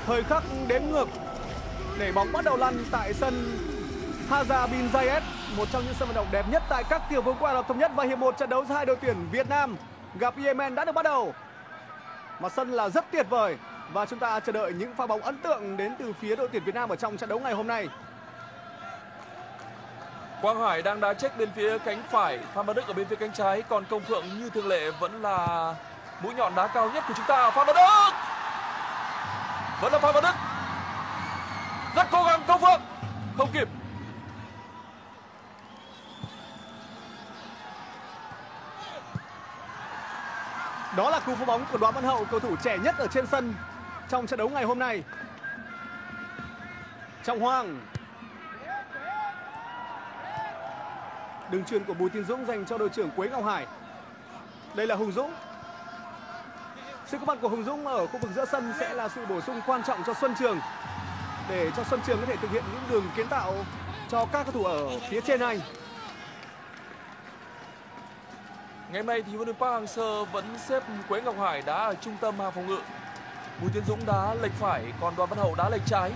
Thời khắc đếm ngược để bóng bắt đầu lăn tại sân Haja bin Zayed, một trong những sân vận động đẹp nhất tại các tiểu vương quốc Ả Rập Thống Nhất, và hiệp một trận đấu giữa hai đội tuyển Việt Nam gặp Yemen đã được bắt đầu. Mặt sân là rất tuyệt vời và chúng ta chờ đợi những pha bóng ấn tượng đến từ phía đội tuyển Việt Nam ở trong trận đấu ngày hôm nay. Quang Hải đang đá check bên phía cánh phải, Phan Văn Đức ở bên phía cánh trái, còn Công Phượng như thường lệ vẫn là mũi nhọn đá cao nhất của chúng ta. Phan Văn Đức, vẫn là Phan Văn Đức, rất cố gắng. Công Phượng không kịp. Đó là cú phá bóng của Đoàn Văn Hậu, cầu thủ trẻ nhất ở trên sân trong trận đấu ngày hôm nay. Trọng Hoàng, đường chuyền của Bùi Tiến Dũng dành cho đội trưởng Quế Ngọc Hải. Đây là Hùng Dũng. Sự có mặt của Hùng Dũng ở khu vực giữa sân sẽ là sự bổ sung quan trọng cho Xuân Trường, để cho Xuân Trường có thể thực hiện những đường kiến tạo cho các cầu thủ ở phía trên này. Ngày hôm nay thì huấn luyện Park Hang-seo vẫn xếp Quế Ngọc Hải đá ở trung tâm hàng phòng ngự, Bùi Tiến Dũng đá lệch phải, còn Đoàn Văn Hậu đá lệch trái.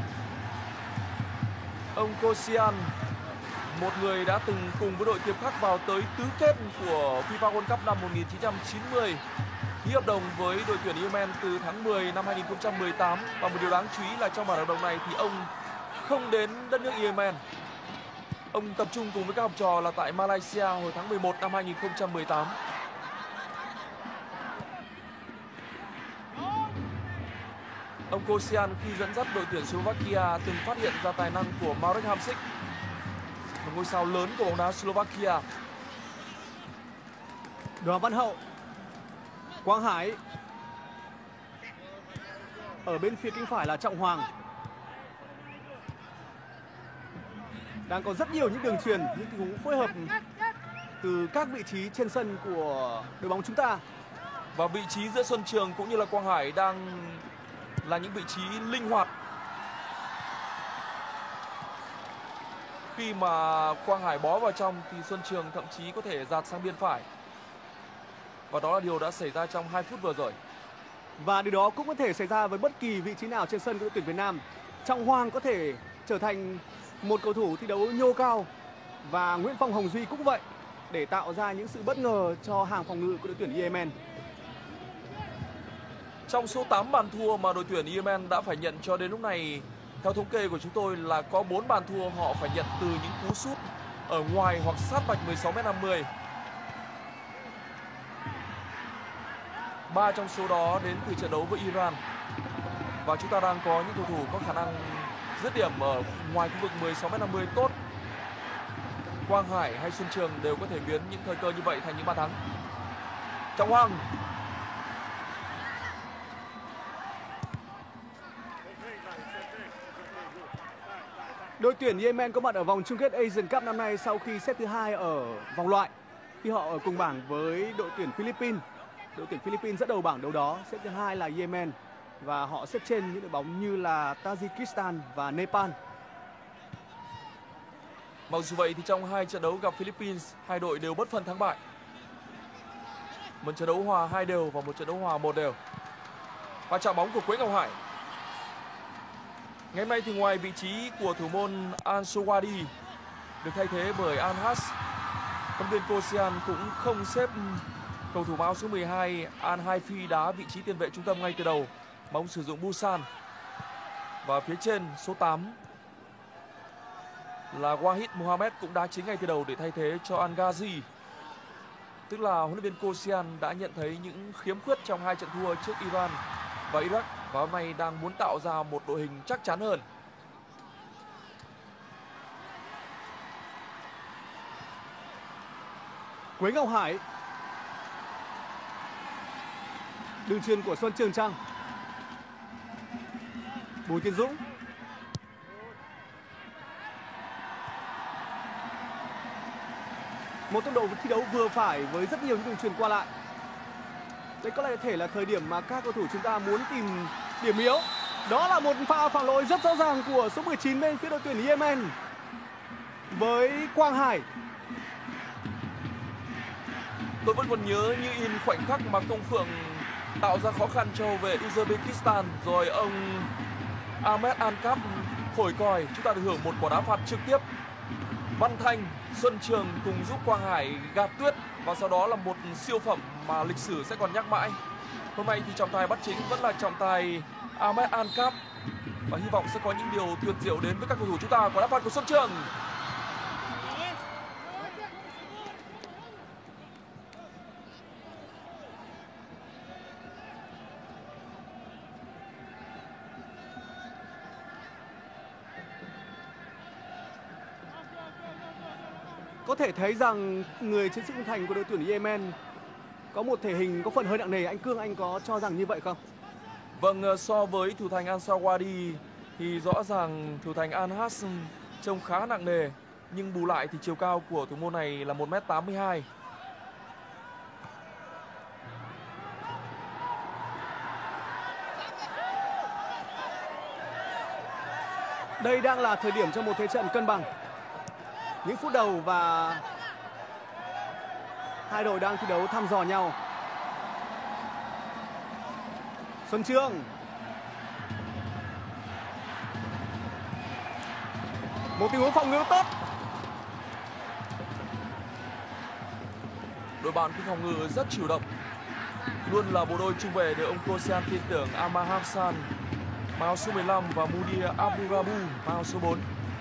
Ông Kosian, một người đã từng cùng với đội Tiệp Khắc vào tới tứ kết của FIFA World Cup năm 1990, ký hợp đồng với đội tuyển Yemen từ tháng 10 năm 2018, và một điều đáng chú ý là trong bản hợp đồng này thì ông không đến đất nước Yemen. Ông tập trung cùng với các học trò là tại Malaysia hồi tháng 11 năm 2018. Ông Kosian khi dẫn dắt đội tuyển Slovakia từng phát hiện ra tài năng của Marek Hamšík, một ngôi sao lớn của bóng đá Slovakia. Đoàn Văn Hậu, Quang Hải, ở bên phía cánh phải là Trọng Hoàng. Đang có rất nhiều những đường truyền, những tình huống phối hợp từ các vị trí trên sân của đội bóng chúng ta. Và vị trí giữa Xuân Trường cũng như là Quang Hải đang là những vị trí linh hoạt. Khi mà Quang Hải bó vào trong thì Xuân Trường thậm chí có thể dạt sang biên phải. Và đó là điều đã xảy ra trong 2 phút vừa rồi. Và điều đó cũng có thể xảy ra với bất kỳ vị trí nào trên sân của đội tuyển Việt Nam. Trọng Hoàng có thể trở thành một cầu thủ thi đấu nhô cao, và Nguyễn Phong Hồng Duy cũng vậy, để tạo ra những sự bất ngờ cho hàng phòng ngự của đội tuyển Yemen. Trong số 8 bàn thua mà đội tuyển Yemen đã phải nhận cho đến lúc này, theo thống kê của chúng tôi là có 4 bàn thua họ phải nhận từ những cú sút ở ngoài hoặc sát vạch 16m50. 3 trong số đó đến từ trận đấu với Iran. Và chúng ta đang có những cầu thủ có khả năng dứt điểm ở ngoài khu vực 16m50 tốt. Quang Hải hay Xuân Trường đều có thể biến những thời cơ như vậy thành những bàn thắng. Trọng Hoàng, đội tuyển Yemen có mặt ở vòng chung kết Asian Cup năm nay sau khi xếp thứ 2 ở vòng loại, khi họ ở cùng bảng với đội tuyển Philippines. Đội tuyển Philippines dẫn đầu bảng đấu đó, xếp thứ 2 là Yemen, và họ xếp trên những đội bóng như là Tajikistan và Nepal. Mặc dù vậy thì trong 2 trận đấu gặp Philippines, hai đội đều bất phân thắng bại. Một trận đấu hòa 2 đều và một trận đấu hòa 1 đều. Và chạm bóng của Quế Ngọc Hải. Ngày hôm nay thì ngoài vị trí của thủ môn Al-Sowadi được thay thế bởi Al-Has, huấn luyện viên Kosian cũng không xếp cầu thủ áo số 12 Al-Haifi đá vị trí tiền vệ trung tâm ngay từ đầu, mà ông sử dụng Busan. Và phía trên số 8 là Wahid Mohamed cũng đá chính ngay từ đầu để thay thế cho Al-Ghazi. Tức là huấn luyện viên Kosian đã nhận thấy những khiếm khuyết trong 2 trận thua trước Iran và Iraq, và hôm nay đang muốn tạo ra một đội hình chắc chắn hơn. Quế Ngọc Hải, đường chuyền của Xuân Trường Trăng. Bùi Tiến Dũng, một tốc độ thi đấu vừa phải với rất nhiều những đường chuyền qua lại. Đây có thể là thời điểm mà các cầu thủ chúng ta muốn tìm điểm yếu. Đó là một pha phạm lỗi rất rõ ràng của số 19 bên phía đội tuyển Yemen với Quang Hải. Tôi vẫn còn nhớ như in khoảnh khắc mà Công Phượng tạo ra khó khăn cho hậu vệ Uzbekistan, rồi ông Ahmed Ankap thổi còi, chúng ta được hưởng một quả đá phạt trực tiếp. Văn Thanh, Xuân Trường cùng giúp Quang Hải gạt tuyết và sau đó là một siêu phẩm mà lịch sử sẽ còn nhắc mãi. Hôm nay thì trọng tài bắt chính vẫn là trọng tài Ahmed Ankap và hy vọng sẽ có những điều tuyệt diệu đến với các cầu thủ chúng ta. Quả đá phạt của Xuân Trường. Có thể thấy rằng người chiến sĩ trung thành của đội tuyển Yemen có một thể hình có phần hơi nặng nề. Anh Cương, anh có cho rằng như vậy không? Vâng, so với thủ thành Al Sawadi thì rõ ràng thủ thành Al Hassan trông khá nặng nề, nhưng bù lại thì chiều cao của thủ môn này là 1m82. Đây đang là thời điểm cho một thế trận cân bằng. Những phút đầu và hai đội đang thi đấu thăm dò nhau. Xuân Trường. Một tình huống phòng ngự tốt. Đội bạn cũng phòng ngự rất chủ động. Luôn là bộ đôi trung vệ để ông Kosian tin tưởng. Amar Hassan mang áo số 15 và Mudir Abdurabu mang áo số 4.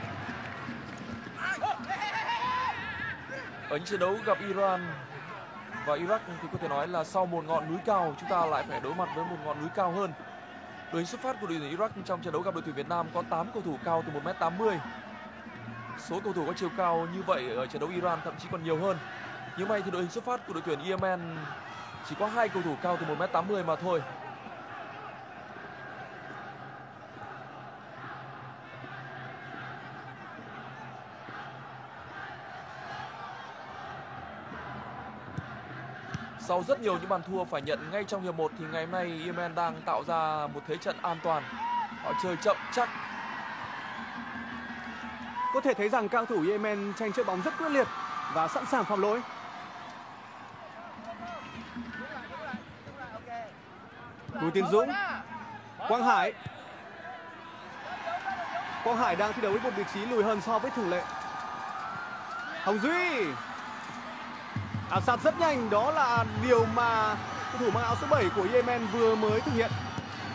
Ở những trận đấu gặp Iran và Iraq thì có thể nói là sau một ngọn núi cao chúng ta lại phải đối mặt với một ngọn núi cao hơn. Đội hình xuất phát của đội tuyển Iraq trong trận đấu gặp đội tuyển Việt Nam có 8 cầu thủ cao từ 1m80. Số cầu thủ có chiều cao như vậy ở trận đấu Iran thậm chí còn nhiều hơn. Nhưng may thì đội hình xuất phát của đội tuyển Yemen chỉ có 2 cầu thủ cao từ 1m80 mà thôi. Sau rất nhiều những bàn thua phải nhận ngay trong hiệp 1 thì ngày hôm nay Yemen đang tạo ra một thế trận an toàn. Họ chơi chậm chắc. Có thể thấy rằng cao thủ Yemen tranh chấp bóng rất quyết liệt và sẵn sàng phạm lỗi. Bùi Tiến Dũng, Quang Hải. Quang Hải đang thi đấu với một vị trí lùi hơn so với thường lệ. Hồng Duy. Áp sát rất nhanh, đó là điều mà cầu thủ mang áo số 7 của Yemen vừa mới thực hiện.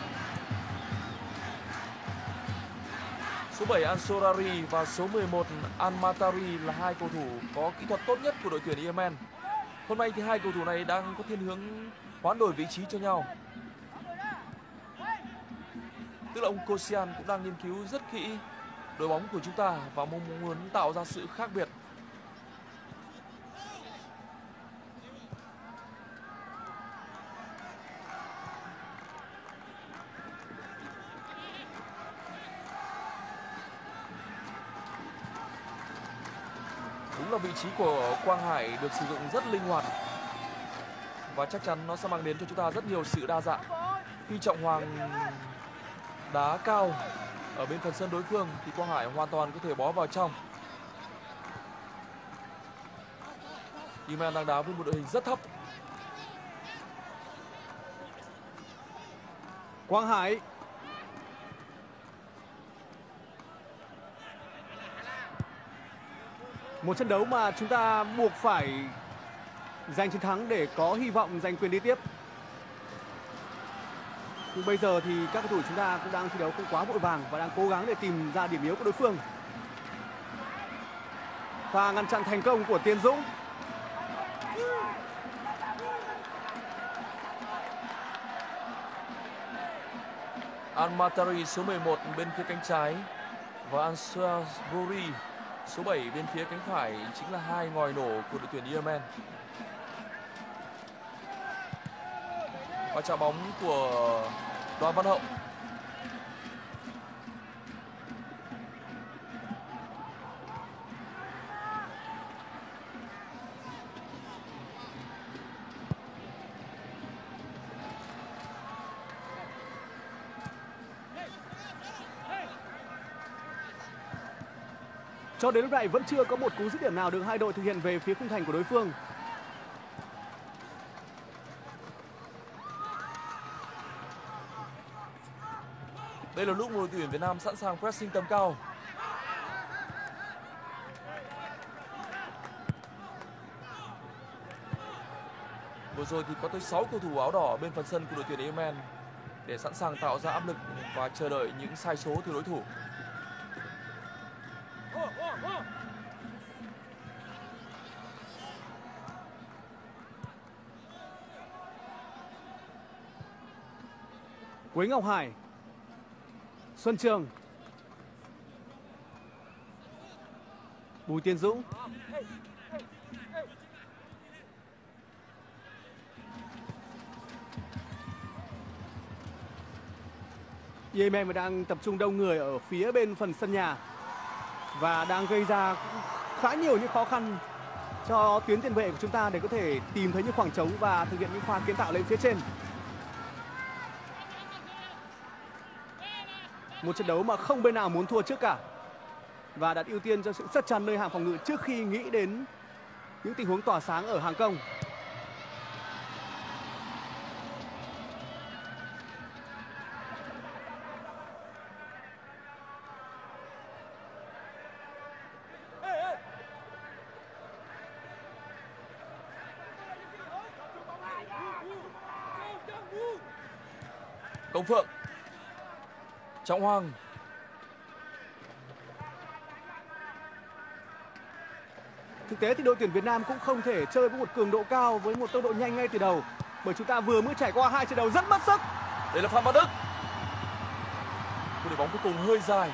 Số 7 Ansorari và số 11 Al-Matari là hai cầu thủ có kỹ thuật tốt nhất của đội tuyển Yemen. Hôm nay thì hai cầu thủ này đang có thiên hướng hoán đổi vị trí cho nhau. Tức là ông Kosian cũng đang nghiên cứu rất kỹ đội bóng của chúng ta và mong muốn tạo ra sự khác biệt. Đúng là vị trí của Quang Hải được sử dụng rất linh hoạt và chắc chắn nó sẽ mang đến cho chúng ta rất nhiều sự đa dạng. Khi Trọng Hoàng đá cao ở bên phần sân đối phương thì Quang Hải hoàn toàn có thể bó vào trong. Yemen đang đá với một đội hình rất thấp. Quang Hải. Một trận đấu mà chúng ta buộc phải giành chiến thắng để có hy vọng giành quyền đi tiếp. Nhưng bây giờ thì các cầu thủ chúng ta cũng đang thi đấu không quá vội vàng và đang cố gắng để tìm ra điểm yếu của đối phương. Pha ngăn chặn thành công của Tiến Dũng. Al-Matari số 11 bên phía cánh trái và Ansarori số 7 bên phía cánh phải chính là hai ngòi nổ của đội tuyển Yemen. Và chạm bóng của Đoàn Văn Hậu. Cho đến lúc này vẫn chưa có một cú dứt điểm nào được hai đội thực hiện về phía khung thành của đối phương. Đây là lúc đội tuyển Việt Nam sẵn sàng pressing tầm cao. Vừa rồi thì có tới 6 cầu thủ áo đỏ bên phần sân của đội tuyển Yemen để sẵn sàng tạo ra áp lực và chờ đợi những sai số từ đối thủ. Quế Ngọc Hải, Xuân Trường, Bùi Tiến Dũng, Yemen đang tập trung đông người ở phía bên phần sân nhà và đang gây ra khá nhiều những khó khăn cho tuyến tiền vệ của chúng ta để có thể tìm thấy những khoảng trống và thực hiện những pha kiến tạo lên phía trên. Một trận đấu mà không bên nào muốn thua trước cả và đặt ưu tiên cho sự chắc chắn nơi hàng phòng ngự trước khi nghĩ đến những tình huống tỏa sáng ở hàng công. Công Phượng, Trọng Hoàng, thực tế thì đội tuyển Việt Nam cũng không thể chơi với một cường độ cao với một tốc độ nhanh ngay từ đầu, bởi chúng ta vừa mới trải qua 2 trận đấu rất mất sức. đây là Phan Văn Đức. Cú đẩy bóng cuối cùng hơi dài.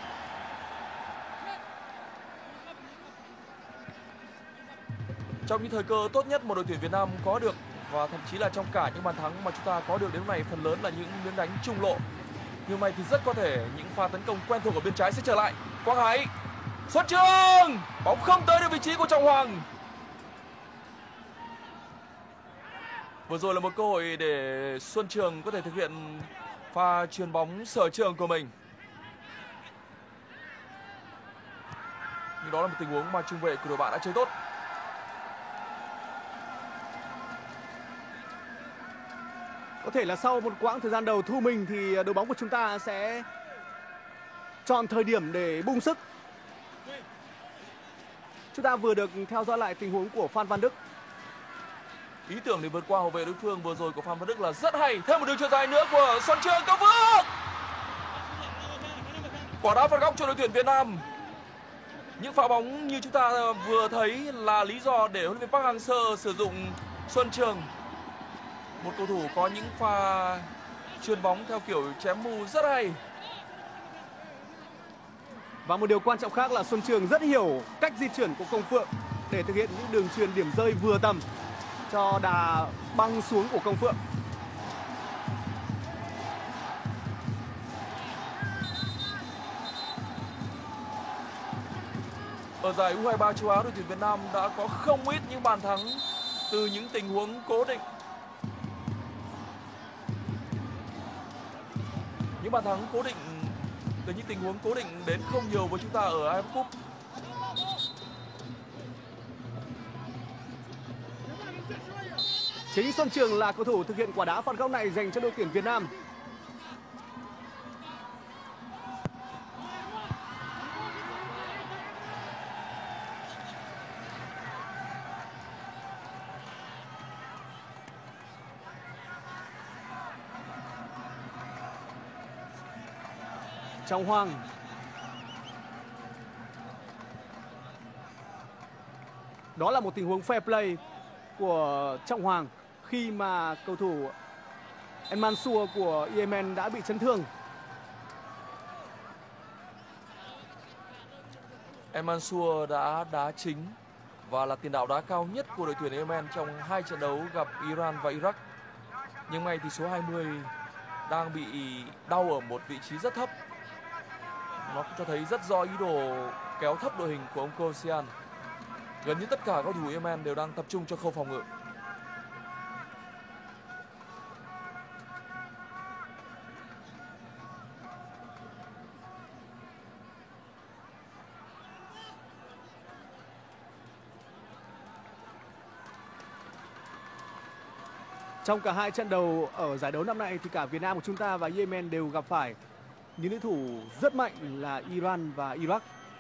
Trong những thời cơ tốt nhất mà đội tuyển Việt Nam có được và thậm chí là trong cả những bàn thắng mà chúng ta có được đến lúc này, phần lớn là những miếng đánh trung lộ. Nhưng may thì rất có thể những pha tấn công quen thuộc ở bên trái sẽ trở lại. Quang Hải, Xuân Trường, bóng không tới được vị trí của Trọng Hoàng. Vừa rồi là một cơ hội để Xuân Trường có thể thực hiện pha chuyền bóng sở trường của mình. Nhưng đó là một tình huống mà trung vệ của đội bạn đã chơi tốt. Có thể là sau một quãng thời gian đầu thu mình thì đội bóng của chúng ta sẽ chọn thời điểm để bung sức. Chúng ta vừa được theo dõi lại tình huống của Phan Văn Đức. Ý tưởng để vượt qua hậu vệ đối phương vừa rồi của Phan Văn Đức là rất hay. Thêm một đường chuyền dài nữa của Xuân Trường. Công Phượng, quả đá phạt góc cho đội tuyển Việt Nam. Những pha bóng như chúng ta vừa thấy là lý do để huấn luyện viên Park Hang-seo sử dụng Xuân Trường, một cầu thủ có những pha chuyền bóng theo kiểu chém mù rất hay. Và một điều quan trọng khác là Xuân Trường rất hiểu cách di chuyển của Công Phượng để thực hiện những đường chuyền điểm rơi vừa tầm cho đà băng xuống của Công Phượng. Ở giải U23 châu Á, đội tuyển Việt Nam đã có không ít những bàn thắng từ những tình huống cố định. Những bàn thắng cố định từ những tình huống cố định đến không nhiều với chúng ta ở AFF Cup. Chính Xuân Trường là cầu thủ thực hiện quả đá phạt góc này dành cho đội tuyển Việt Nam. Trọng Hoàng, đó là một tình huống fair play của Trọng Hoàng khi mà cầu thủ El Mansour của Yemen đã bị chấn thương. El Mansour đã đá chính và là tiền đạo đá cao nhất của đội tuyển Yemen trong 2 trận đấu gặp Iran và Iraq. Nhưng may thì số 20 đang bị đau ở một vị trí rất thấp. Nó cũng cho thấy rất rõ ý đồ kéo thấp đội hình của ông Kosian. Gần như tất cả các cầu thủ Yemen đều đang tập trung cho khâu phòng ngự. Trong cả 2 trận đầu ở giải đấu năm nay thì cả Việt Nam của chúng ta và Yemen đều gặp phải những đối thủ rất mạnh là Iran và Iraq.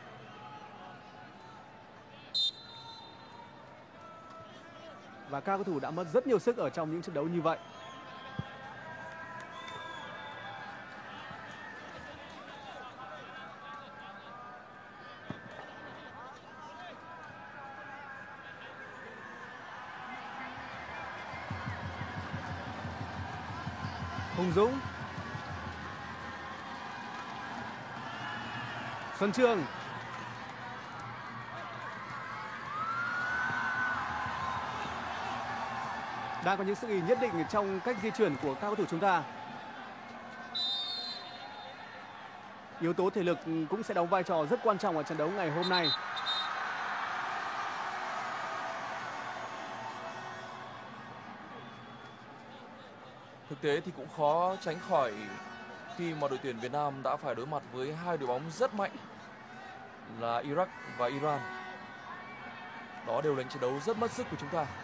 Và các cầu thủ đã mất rất nhiều sức ở trong những trận đấu như vậy. Hùng Dũng, Xuân Trường, đang có những sự nhất định trong cách di chuyển của các cầu thủ chúng ta. Yếu tố thể lực cũng sẽ đóng vai trò rất quan trọng ở trận đấu ngày hôm nay. Thực tế thì cũng khó tránh khỏi khi mà đội tuyển Việt Nam đã phải đối mặt với hai đội bóng rất mạnh là Iraq và Iran. Đó đều là những trận đấu rất mất sức của chúng ta.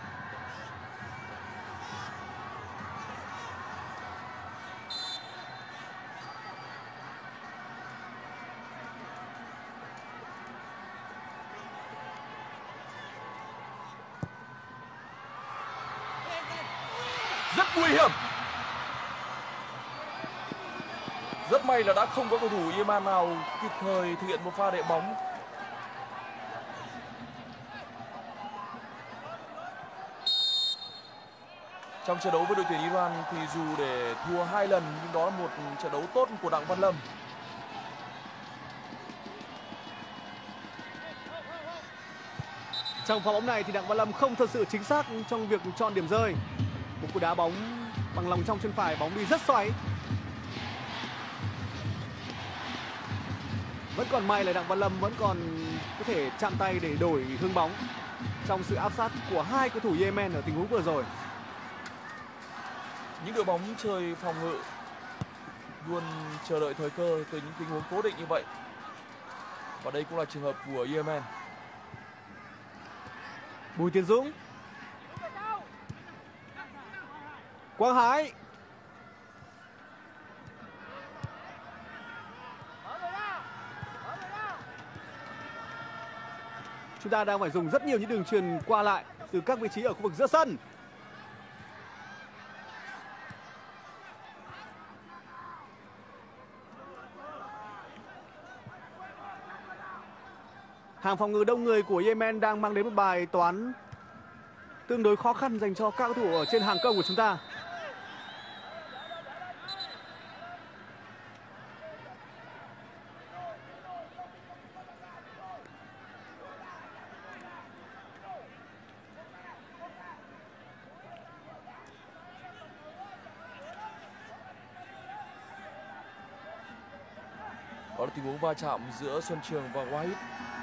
Rất nguy hiểm. Rất may là đã không có cầu thủ Yemen nào kịp thời thực hiện một pha đệm bóng. Trong trận đấu với đội tuyển Iran thì dù để thua 2 lần nhưng đó là một trận đấu tốt của Đặng Văn Lâm. Trong pha bóng này thì Đặng Văn Lâm không thật sự chính xác trong việc chọn điểm rơi. Một cú đá bóng bằng lòng trong chân phải, bóng đi rất xoáy. Vẫn còn may là Đặng Văn Lâm vẫn còn có thể chạm tay để đổi hướng bóng trong sự áp sát của hai cầu thủ Yemen ở tình huống vừa rồi. Những đội bóng chơi phòng ngự luôn chờ đợi thời cơ từ những tình huống cố định như vậy. Và đây cũng là trường hợp của Yemen. Bùi Tiến Dũng, Quang Hải, chúng ta đang phải dùng rất nhiều những đường truyền qua lại từ các vị trí ở khu vực giữa sân. Hàng phòng ngự đông người của Yemen đang mang đến một bài toán tương đối khó khăn dành cho các cầu thủ ở trên hàng công của chúng ta. Đó là tình huống va chạm giữa Xuân Trường và Wahid.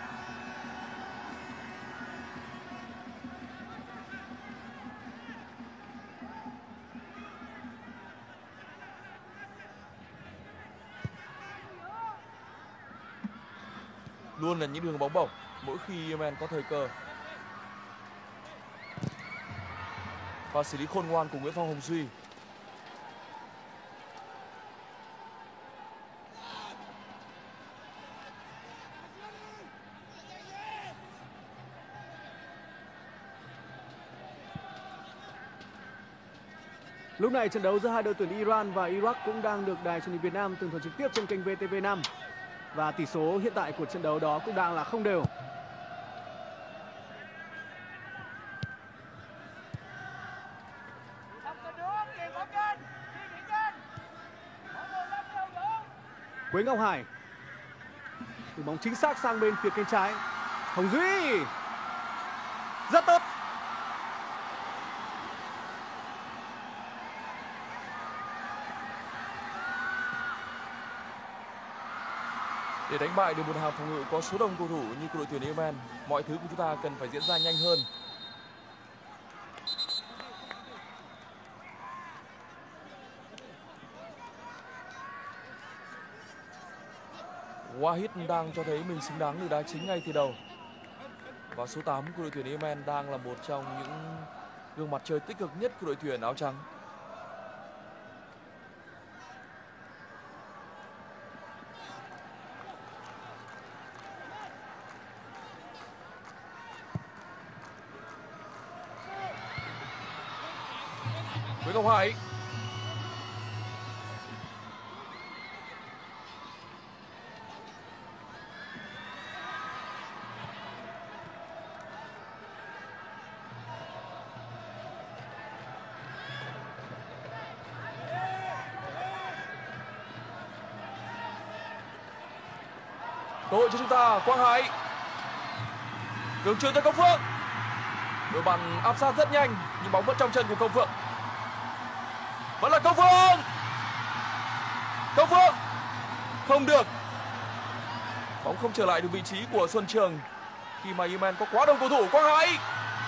Luôn là những đường bóng bổng mỗi khi Yemen có thời cơ. Và xử lý khôn ngoan của Nguyễn Phong Hồng Duy. Lúc này trận đấu giữa hai đội tuyển Iran và Iraq cũng đang được Đài truyền hình Việt Nam tường thuật trực tiếp trên kênh VTV5. Và tỷ số hiện tại của trận đấu đó cũng đang là không đều. Quế Ngọc Hải, từ bóng chính xác sang bên phía cánh trái. Hồng Duy, rất tốt. Để đánh bại được một hàng phòng ngự có số đông cầu thủ như của đội tuyển Yemen, mọi thứ của chúng ta cần phải diễn ra nhanh hơn. Wahid đang cho thấy mình xứng đáng được đá chính ngay từ đầu. Và số 8 của đội tuyển Yemen đang là một trong những gương mặt chơi tích cực nhất của đội tuyển áo trắng. Ngọc Hải. Cơ hội cho chúng ta. Quang Hải đường chuyền tới Công Phượng. Đội bóng áp sát rất nhanh nhưng bóng vẫn trong chân của Công Phượng. Vẫn là Công Phượng. Công Phượng không được. Bóng không trở lại được vị trí của Xuân Trường khi mà Yemen có quá đông cầu thủ. Quang Hải.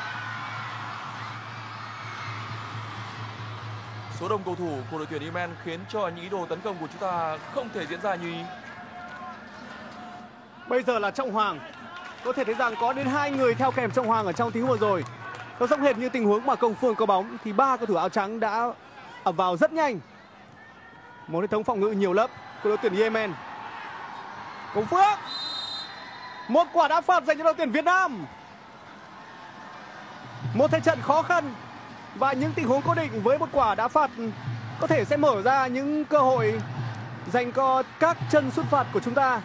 Số đông cầu thủ của đội tuyển Yemen khiến cho những ý đồ tấn công của chúng ta không thể diễn ra như ý. Bây giờ là Trọng Hoàng. Có thể thấy rằng có đến 2 người theo kèm Trọng Hoàng ở trong tình huống vừa rồi. Nó giống hệt như tình huống mà Công Phượng có bóng thì 3 cầu thủ áo trắng đã ập vào rất nhanh. Một hệ thống phòng ngự nhiều lớp của đội tuyển Yemen. Công Phượng. Một quả đá phạt dành cho đội tuyển Việt Nam. Một thế trận khó khăn và những tình huống cố định với một quả đá phạt có thể sẽ mở ra những cơ hội dành cho các chân sút phạt của chúng ta.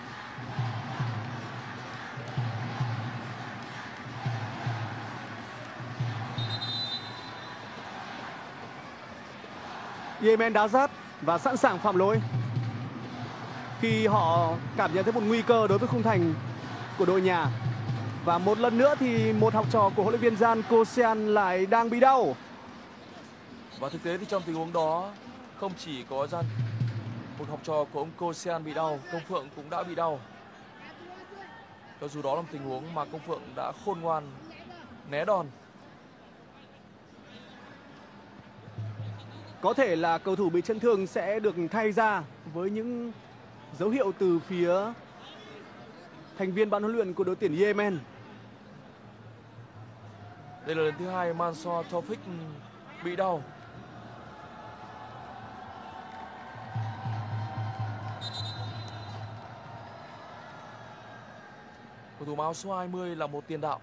Yemen đá giáp và sẵn sàng phạm lỗi khi họ cảm nhận thấy một nguy cơ đối với khung thành của đội nhà. Và một lần nữa thì một học trò của huấn luyện viên Jan Kosian lại đang bị đau. Và thực tế thì trong tình huống đó không chỉ có một học trò của ông Kosian bị đau, Công Phượng cũng đã bị đau. Cho dù đó là một tình huống mà Công Phượng đã khôn ngoan né đòn. Có thể là cầu thủ bị chấn thương sẽ được thay ra với những dấu hiệu từ phía thành viên ban huấn luyện của đội tuyển Yemen. Đây là lần thứ 2 Mansour Taufik bị đau. Cầu thủ áo số 20 là một tiền đạo.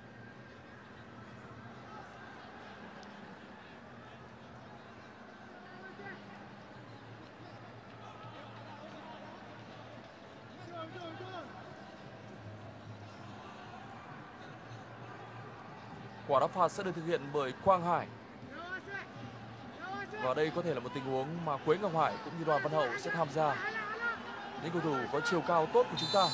Quả đá phạt sẽ được thực hiện bởi Quang Hải. Và đây có thể là một tình huống mà Quế Ngọc Hải cũng như Đoàn Văn Hậu sẽ tham gia. Những cầu thủ có chiều cao tốt của chúng ta.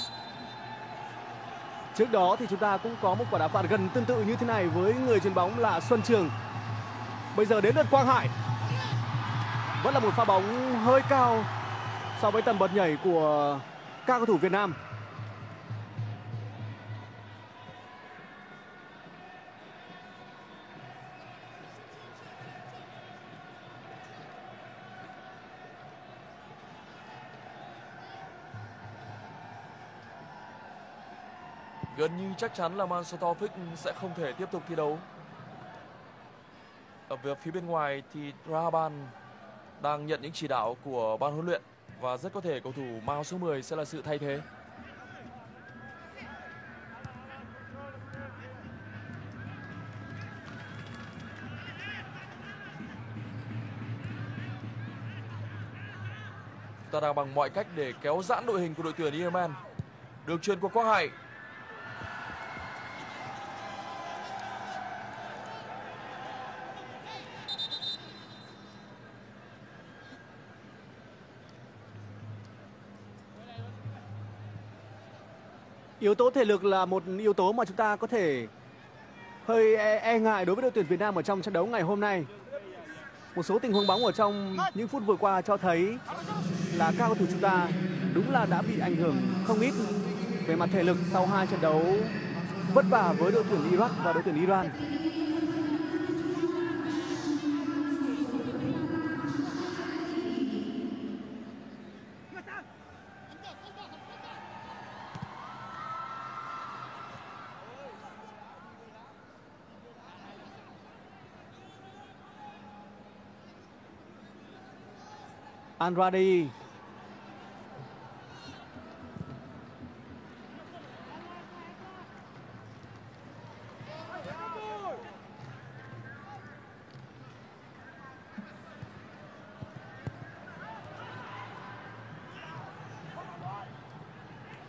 Trước đó thì chúng ta cũng có một quả đá phạt gần tương tự như thế này với người chuyền bóng là Xuân Trường. Bây giờ đến lượt Quang Hải. Vẫn là một pha bóng hơi cao so với tầm bật nhảy của các cầu thủ Việt Nam. Gần như chắc chắn là Mansour Taufik sẽ không thể tiếp tục thi đấu. Ở phía bên ngoài thì Rahaban đang nhận những chỉ đạo của ban huấn luyện và rất có thể cầu thủ mang áo số 10 sẽ là sự thay thế. Chúng ta đang bằng mọi cách để kéo giãn đội hình của đội tuyển Yemen. Đường chuyền của Quang Hải. Yếu tố thể lực là một yếu tố mà chúng ta có thể hơi e ngại đối với đội tuyển Việt Nam ở trong trận đấu ngày hôm nay. Một số tình huống bóng ở trong những phút vừa qua cho thấy là các cầu thủ chúng ta đúng là đã bị ảnh hưởng không ít về mặt thể lực sau 2 trận đấu vất vả với đội tuyển Iraq và đội tuyển Iran. Andrade.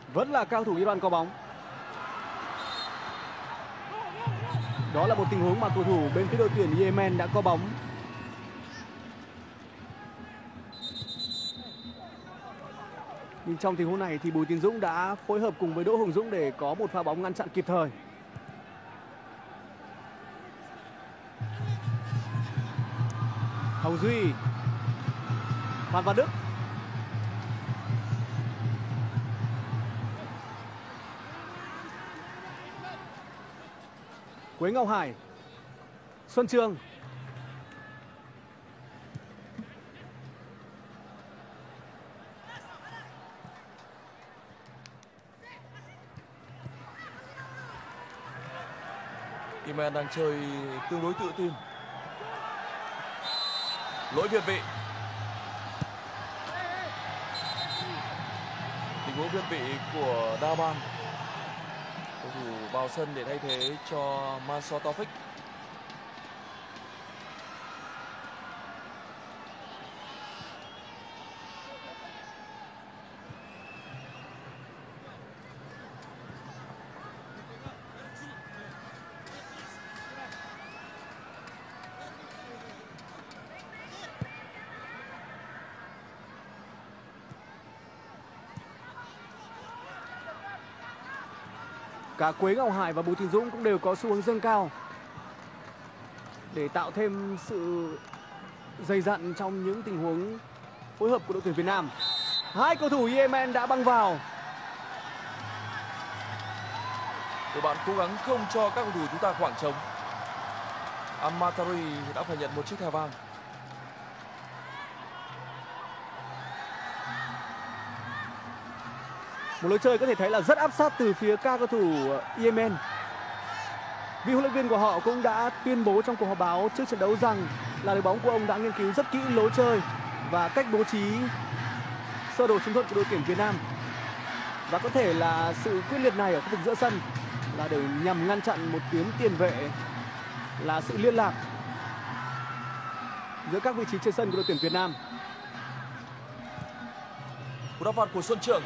Vẫn là cao thủ Iran có bóng. Đó là một tình huống mà cầu thủ bên phía đội tuyển Yemen đã có bóng. Nhưng trong tình huống này thì Bùi Tiến Dũng đã phối hợp cùng với Đỗ Hùng Dũng để có một pha bóng ngăn chặn kịp thời. Hồng Duy, Phan Văn Đức, Quế Ngọc Hải, Xuân Trường, Yemen đang chơi tương đối tự tin. Lỗi việt vị. Tình huống việt vị của Daban. Cầu thủ vào sân để thay thế cho Mansour Taufik. Cả Quế Ngọc Hải và Bùi Tiến Dũng cũng đều có xu hướng dâng cao để tạo thêm sự dày dặn trong những tình huống phối hợp của đội tuyển Việt Nam. Hai cầu thủ Yemen đã băng vào. Đội bạn cố gắng không cho các cầu thủ chúng ta khoảng trống. Amatari đã phải nhận một chiếc thẻ vàng. Một lối chơi có thể thấy là rất áp sát từ phía các cầu thủ Yemen. Vị huấn luyện viên của họ cũng đã tuyên bố trong cuộc họp báo trước trận đấu rằng là đội bóng của ông đã nghiên cứu rất kỹ lối chơi và cách bố trí sơ đồ chiến thuật của đội tuyển Việt Nam. Và có thể là sự quyết liệt này ở khu vực giữa sân là để nhằm ngăn chặn một tuyến tiền vệ, là sự liên lạc giữa các vị trí trên sân của đội tuyển Việt Nam. Cú đá phạt của Xuân Trường.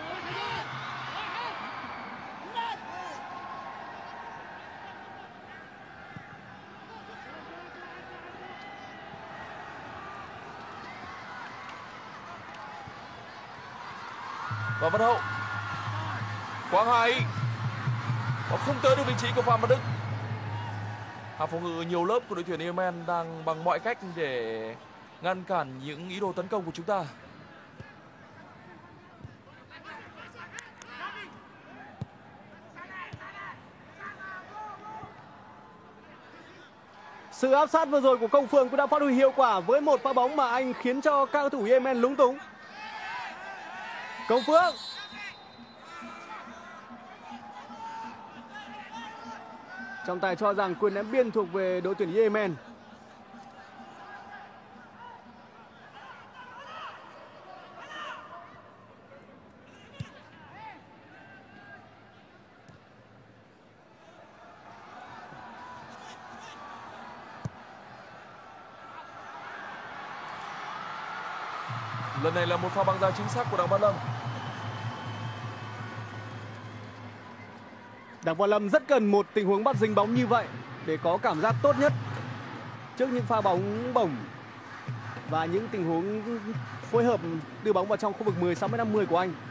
Và Văn Hậu, Quang Hải, họ không tới được vị trí của Phạm Văn Đức. Hàng phòng ngự nhiều lớp của đội tuyển Yemen đang bằng mọi cách để ngăn cản những ý đồ tấn công của chúng ta. Sự áp sát vừa rồi của Công Phượng cũng đã phát huy hiệu quả với một pha bóng mà anh khiến cho các cầu thủ Yemen lúng túng. Công Phượng, trọng tài cho rằng quyền ném biên thuộc về đội tuyển Yemen. Lần này là một pha băng ra chính xác của Đặng Văn Lâm. Đặng Văn Lâm rất cần một tình huống bắt dính bóng như vậy để có cảm giác tốt nhất trước những pha bóng bổng và những tình huống phối hợp đưa bóng vào trong khu vực 16m50 của anh.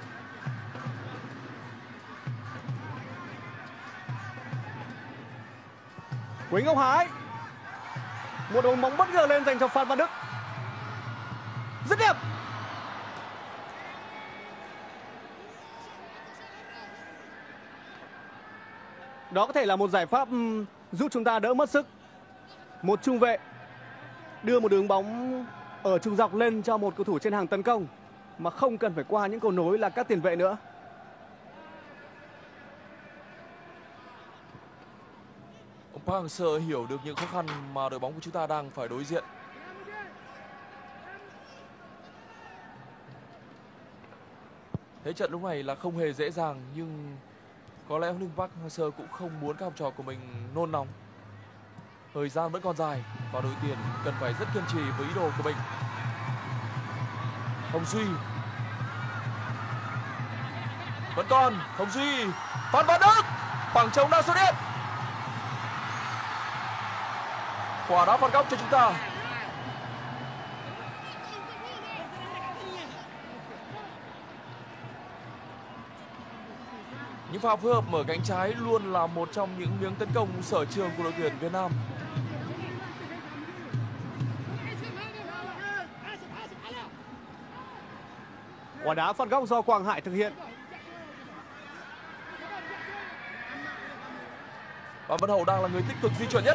Quế Ngọc Hải, một đường bóng bất ngờ lên dành cho Phan Văn Đức, rất đẹp. Đó có thể là một giải pháp giúp chúng ta đỡ mất sức. Một trung vệ đưa một đường bóng ở trung dọc lên cho một cầu thủ trên hàng tấn công mà không cần phải qua những cầu nối là các tiền vệ nữa. Ông Park Hang-seo hiểu được những khó khăn mà đội bóng của chúng ta đang phải đối diện. Thế trận lúc này là không hề dễ dàng, nhưng có lẽ huấn luyện viên Park Hang-seo cũng không muốn các học trò của mình nôn nóng. Thời gian vẫn còn dài và đội tuyển cần phải rất kiên trì với ý đồ của mình. Hồng Duy, Vẫn còn Hồng Duy, Phan Văn Đức, khoảng trống đã xuất hiện. Quả đá phạt góc cho chúng ta. Những pha phối hợp mở cánh trái luôn là một trong những miếng tấn công sở trường của đội tuyển Việt Nam. Quả đá phạt góc do Quang Hải thực hiện. Và Văn Hậu đang là người tích cực di chuyển nhất.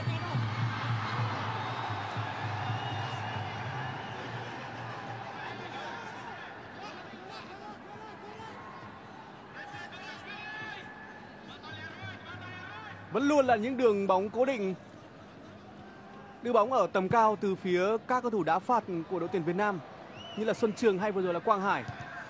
Vẫn luôn là những đường bóng cố định, đưa bóng ở tầm cao từ phía các cầu thủ đá phạt của đội tuyển Việt Nam, như là Xuân Trường hay vừa rồi là Quang Hải.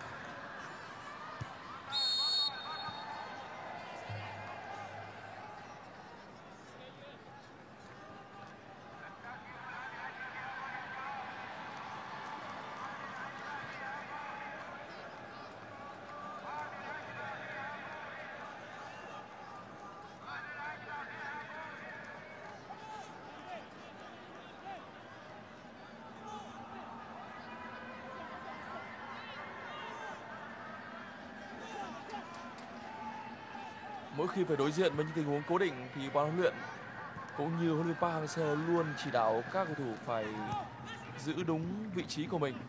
Mỗi khi phải đối diện với những tình huống cố định thì ban huấn luyện cũng như huấn luyện Park Hang-seo luôn chỉ đạo các cầu thủ phải giữ đúng vị trí của mình.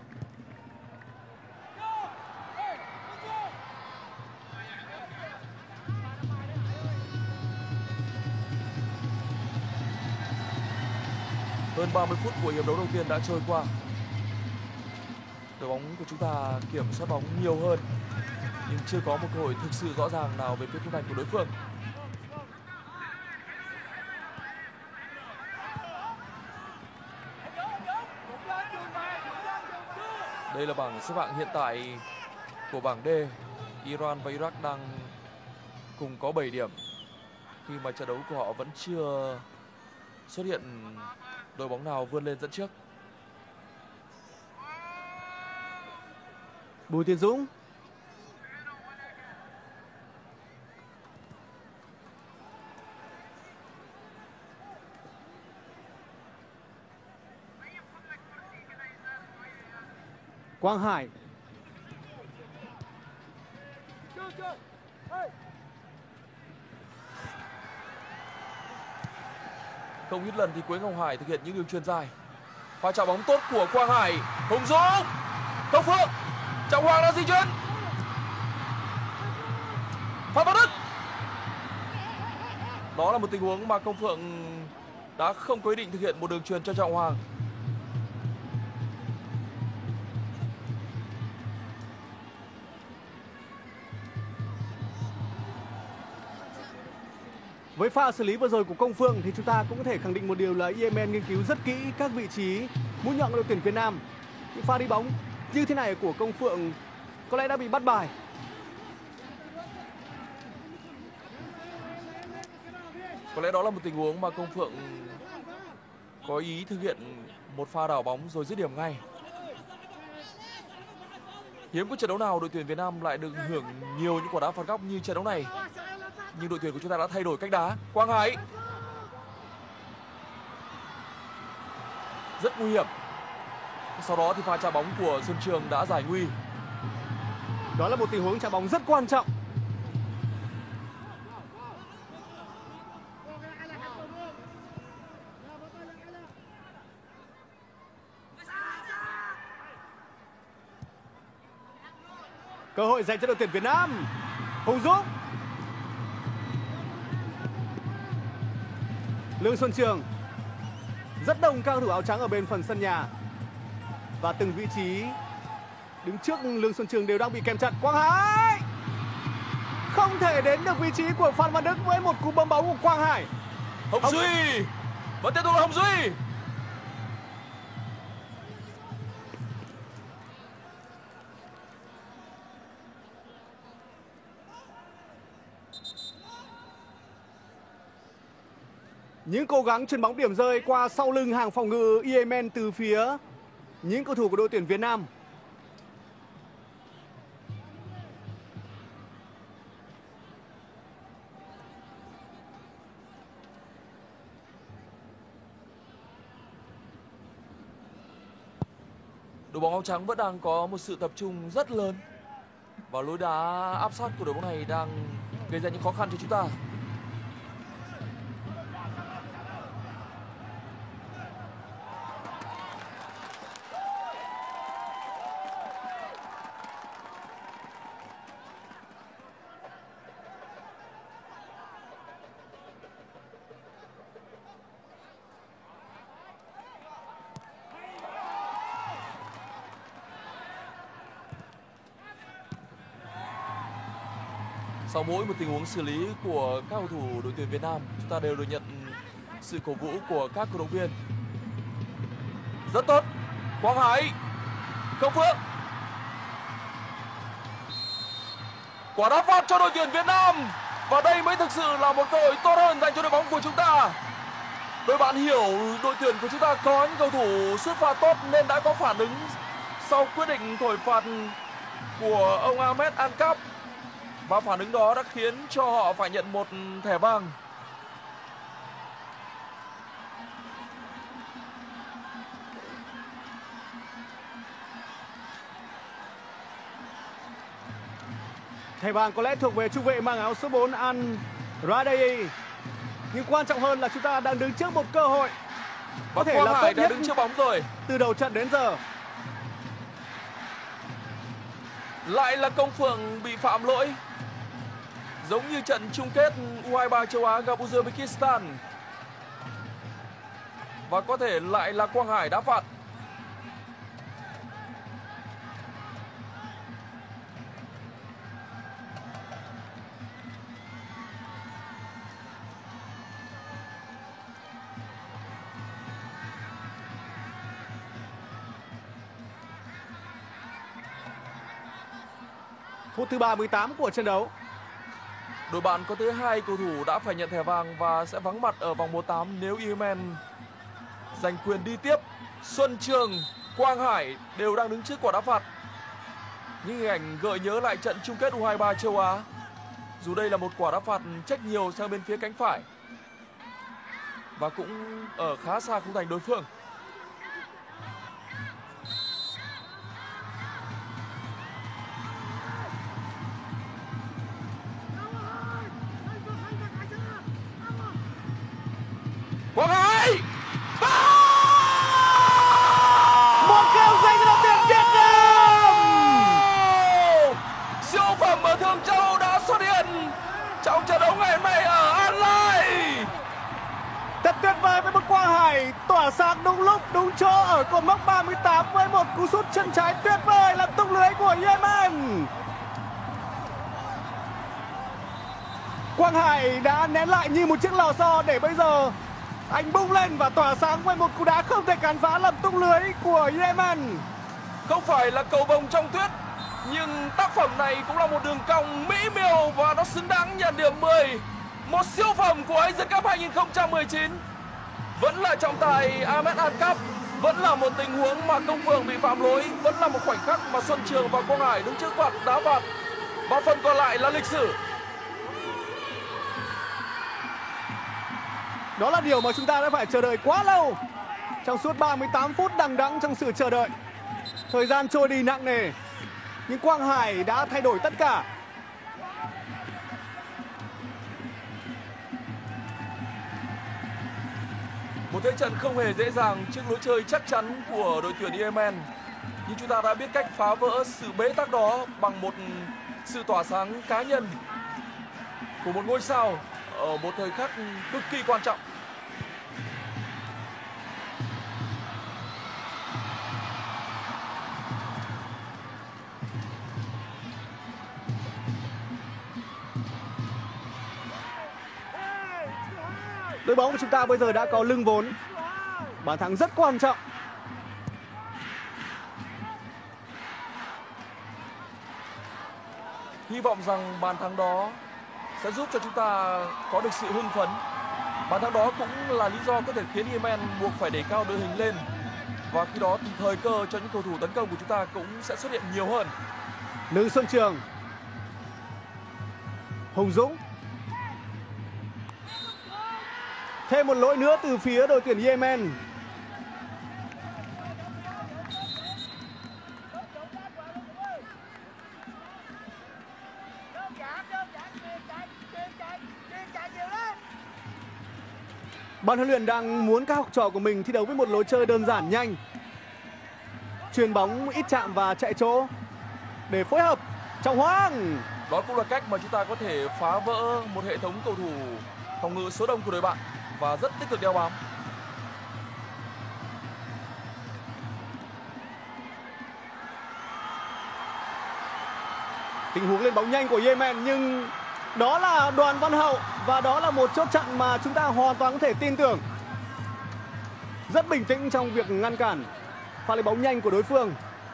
Hơn 30 phút của hiệp đấu đầu tiên đã trôi qua. Đội bóng của chúng ta kiểm soát bóng nhiều hơn nhưng chưa có một cơ hội thực sự rõ ràng nào về phía khung thành của đối phương. Đây là bảng xếp hạng hiện tại của bảng D. Iran và Iraq đang cùng có 7 điểm khi mà trận đấu của họ vẫn chưa xuất hiện đội bóng nào vươn lên dẫn trước. Bùi Tiến Dũng. Quang Hải. Không ít lần thì Quế Ngọc Hải thực hiện những đường chuyền dài. Pha chạm bóng tốt của Quang Hải. Hùng Dũng, Công Phượng, Trọng Hoàng đang di chuyển. Phan Văn Đức. Đó là một tình huống mà Công Phượng đã không có ý định thực hiện một đường chuyền cho Trọng Hoàng. Với pha xử lý vừa rồi của Công Phượng thì chúng ta cũng có thể khẳng định một điều là Yemen nghiên cứu rất kỹ các vị trí mũi nhọn của đội tuyển Việt Nam. Những pha đi bóng như thế này của Công Phượng có lẽ đã bị bắt bài. Có lẽ đó là một tình huống mà Công Phượng có ý thực hiện một pha đảo bóng rồi dứt điểm ngay. Hiếm có trận đấu nào đội tuyển Việt Nam lại được hưởng nhiều những quả đá phạt góc như trận đấu này. Nhưng đội tuyển của chúng ta đã thay đổi cách đá. Quang Hải rất nguy hiểm. Sau đó thì pha chạm bóng của Xuân Trường đã giải nguy. Đó là một tình huống chạm bóng rất quan trọng. Cơ hội dành cho đội tuyển Việt Nam. Hùng Dũng, Lương Xuân Trường. Rất đông các cầu thủ áo trắng ở bên phần sân nhà. Và từng vị trí đứng trước Lương Xuân Trường đều đang bị kèm chặt. Quang Hải không thể đến được vị trí của Phan Văn Đức với một cú bấm bóng của Quang Hải. Hồng Duy vẫn tiếp tục là Hồng Duy. Những cố gắng chuyền bóng điểm rơi qua sau lưng hàng phòng ngự Yemen từ phía những cầu thủ của đội tuyển Việt Nam. Đội bóng áo trắng vẫn đang có một sự tập trung rất lớn và lối đá áp sát của đội bóng này đang gây ra những khó khăn cho chúng ta. Sau mỗi một tình huống xử lý của các cầu thủ đội tuyển Việt Nam, chúng ta đều được nhận sự cổ vũ của các cổ động viên. Rất tốt, Quang Hải, Công Phượng. Quả đá phạt cho đội tuyển Việt Nam. Và đây mới thực sự là một cơ hội tốt hơn dành cho đội bóng của chúng ta. Đội bạn hiểu đội tuyển của chúng ta có những cầu thủ sút phạt tốt nên đã có phản ứng sau quyết định thổi phạt của ông Ahmed Ankap. Và phản ứng đó đã khiến cho họ phải nhận một thẻ vàng. Thẻ vàng có lẽ thuộc về trung vệ mang áo số 4 Al Radei. Nhưng quan trọng hơn là chúng ta đang đứng trước một cơ hội có thể là tốt đã nhất đứng trước bóng rồi. từ đầu trận đến giờ. Lại là Công Phượng bị phạm lỗi. Giống như trận chung kết U23 châu Á gặp Uzbekistan. Và có thể lại là Quang Hải đá phạt. Phút thứ 38 của trận đấu. Đội bạn có tới 2 cầu thủ đã phải nhận thẻ vàng và sẽ vắng mặt ở vòng 1/8 nếu Yemen giành quyền đi tiếp. Xuân Trường, Quang Hải đều đang đứng trước quả đá phạt. Những hình ảnh gợi nhớ lại trận chung kết U23 châu Á. Dù đây là một quả đá phạt trách nhiều sang bên phía cánh phải và cũng ở khá xa khung thành đối phương. Quang Hải, một kèo dành cho đội tuyển Việt Nam. Siêu phẩm ở Thường Châu đã xuất hiện trong trận đấu ngày hôm nay ở An Lai. Thật tuyệt vời với một Quang Hải tỏa sáng đúng lúc đúng chỗ ở cột mốc 38 với một cú sút chân trái tuyệt vời làm tung lưới của Yemen. Quang Hải đã nén lại như một chiếc lò xo để bây giờ anh bung lên và tỏa sáng với một cú đá không thể cản phá làm tung lưới của Yemen. Không phải là cầu vồng trong tuyết, nhưng tác phẩm này cũng là một đường cong mỹ miều và nó xứng đáng nhận điểm 10. Một siêu phẩm của Asian Cup 2019. Vẫn là trọng tài Ahmed Ankap, vẫn là một tình huống mà Công Phượng bị phạm lỗi, vẫn là một khoảnh khắc mà Xuân Trường và Quang Hải đứng trước phạt đá phạt. Và phần còn lại là lịch sử. Đó là điều mà chúng ta đã phải chờ đợi quá lâu. Trong suốt 38 phút đằng đẵng trong sự chờ đợi, thời gian trôi đi nặng nề, nhưng Quang Hải đã thay đổi tất cả. Một thế trận không hề dễ dàng trước lối chơi chắc chắn của đội tuyển Yemen. Nhưng chúng ta đã biết cách phá vỡ sự bế tắc đó bằng một sự tỏa sáng cá nhân của một ngôi sao ở một thời khắc cực kỳ quan trọng. Đội bóng của chúng ta bây giờ đã có lưng vốn. Bàn thắng rất quan trọng. Hy vọng rằng bàn thắng đó sẽ giúp cho chúng ta có được sự hưng phấn. Bàn thắng đó cũng là lý do có thể khiến Yemen buộc phải đẩy cao đội hình lên. Và khi đó thì thời cơ cho những cầu thủ tấn công của chúng ta cũng sẽ xuất hiện nhiều hơn. Lương Xuân Trường, Hùng Dũng. Thêm một lỗi nữa từ phía đội tuyển Yemen. Ban huấn luyện đang muốn các học trò của mình thi đấu với một lối chơi đơn giản nhanh, chuyền bóng ít chạm và chạy chỗ để phối hợp. Trọng Hoàng, Đó cũng là cách mà chúng ta có thể phá vỡ một hệ thống cầu thủ phòng ngự số đông của đội bạn và rất tích cực đeo bám. tình huống lên bóng nhanh của Yemen, nhưng đó là Đoàn Văn Hậu và đó là một chốt chặn mà chúng ta hoàn toàn có thể tin tưởng. Rất bình tĩnh trong việc ngăn cản pha lấy bóng nhanh của đối phương.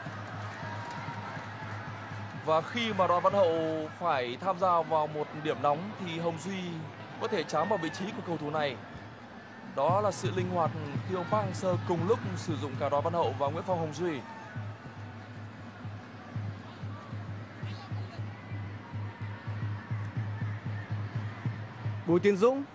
Và khi mà Đoàn Văn Hậu phải tham gia vào một điểm nóng thì Hồng Duy có thể chám vào vị trí của cầu thủ này. Đó là sự linh hoạt khi ông Park Hang-seo cùng lúc sử dụng cả Đoàn Văn Hậu và Nguyễn Phong Hồng Duy. Bùi Tiến Dũng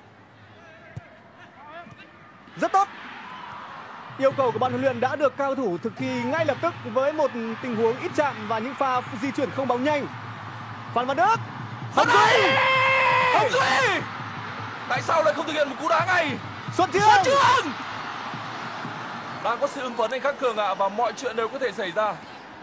rất tốt. Yêu cầu của ban huấn luyện đã được cao thủ thực thi ngay lập tức với một tình huống ít chạm và những pha di chuyển không bóng nhanh. Phan Văn Đức, Hồng Duy, Hồng Duy, tại sao lại không thực hiện một cú đá ngay? Xuân Trường, Đang có sự hưng phấn anh Khắc Cường ạ, và mọi chuyện đều có thể xảy ra.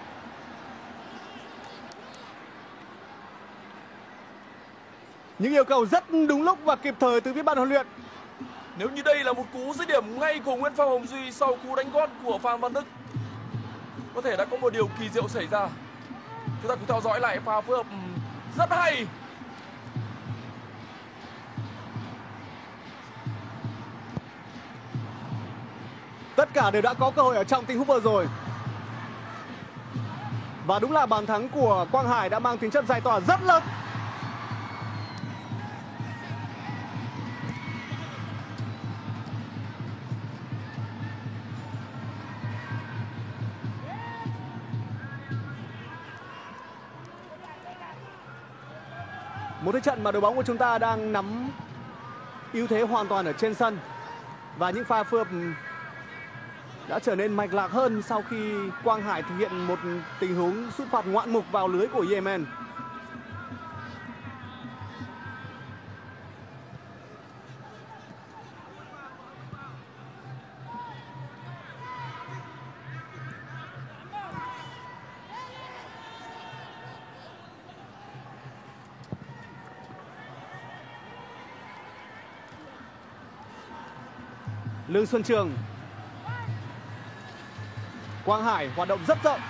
những yêu cầu rất đúng lúc và kịp thời từ phía ban huấn luyện. Nếu như đây là một cú dứt điểm ngay của Nguyễn Phong Hồng Duy sau cú đánh gót của Phan Văn Đức, có thể đã có một điều kỳ diệu xảy ra. Chúng ta cùng theo dõi lại pha phối hợp rất hay. Tất cả đều đã có cơ hội ở trong tình huống vừa rồi. Và đúng là bàn thắng của Quang Hải đã mang tính chất giải tỏa rất lớn. Một thế trận mà đội bóng của chúng ta đang nắm ưu thế hoàn toàn ở trên sân. Và những pha phối hợp đã trở nên mạch lạc hơn sau khi Quang Hải thực hiện một tình huống sút phạt ngoạn mục vào lưới của Yemen. Lương Xuân Trường, Quang Hải hoạt động rất rộng.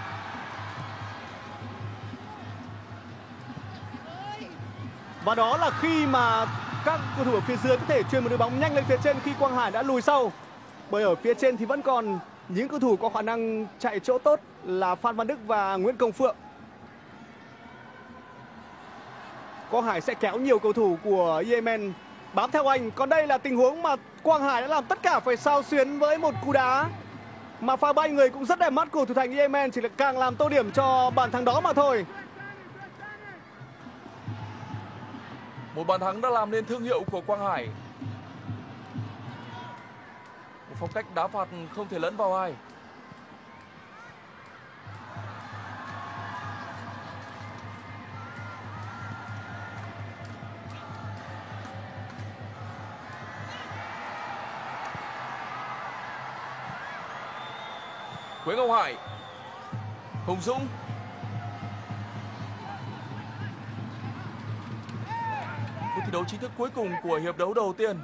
Và đó là khi mà các cầu thủ ở phía dưới có thể chuyền một đội bóng nhanh lên phía trên khi Quang Hải đã lùi sau. Bởi ở phía trên thì vẫn còn những cầu thủ có khả năng chạy chỗ tốt là Phan Văn Đức và Nguyễn Công Phượng. Quang Hải sẽ kéo nhiều cầu thủ của Yemen bám theo anh. Còn đây là tình huống mà Quang Hải đã làm tất cả phải sao xuyến với một cú đá mà pha bay người cũng rất đẹp mắt của thủ thành Yemen, chỉ là càng làm tô điểm cho bàn thắng đó mà thôi. Một bàn thắng đã làm nên thương hiệu của Quang Hải. Một phong cách đá phạt không thể lẫn vào ai. Quế Ngọc Hải, Hùng Dũng, phút thi đấu chính thức cuối cùng của hiệp đấu đầu tiên,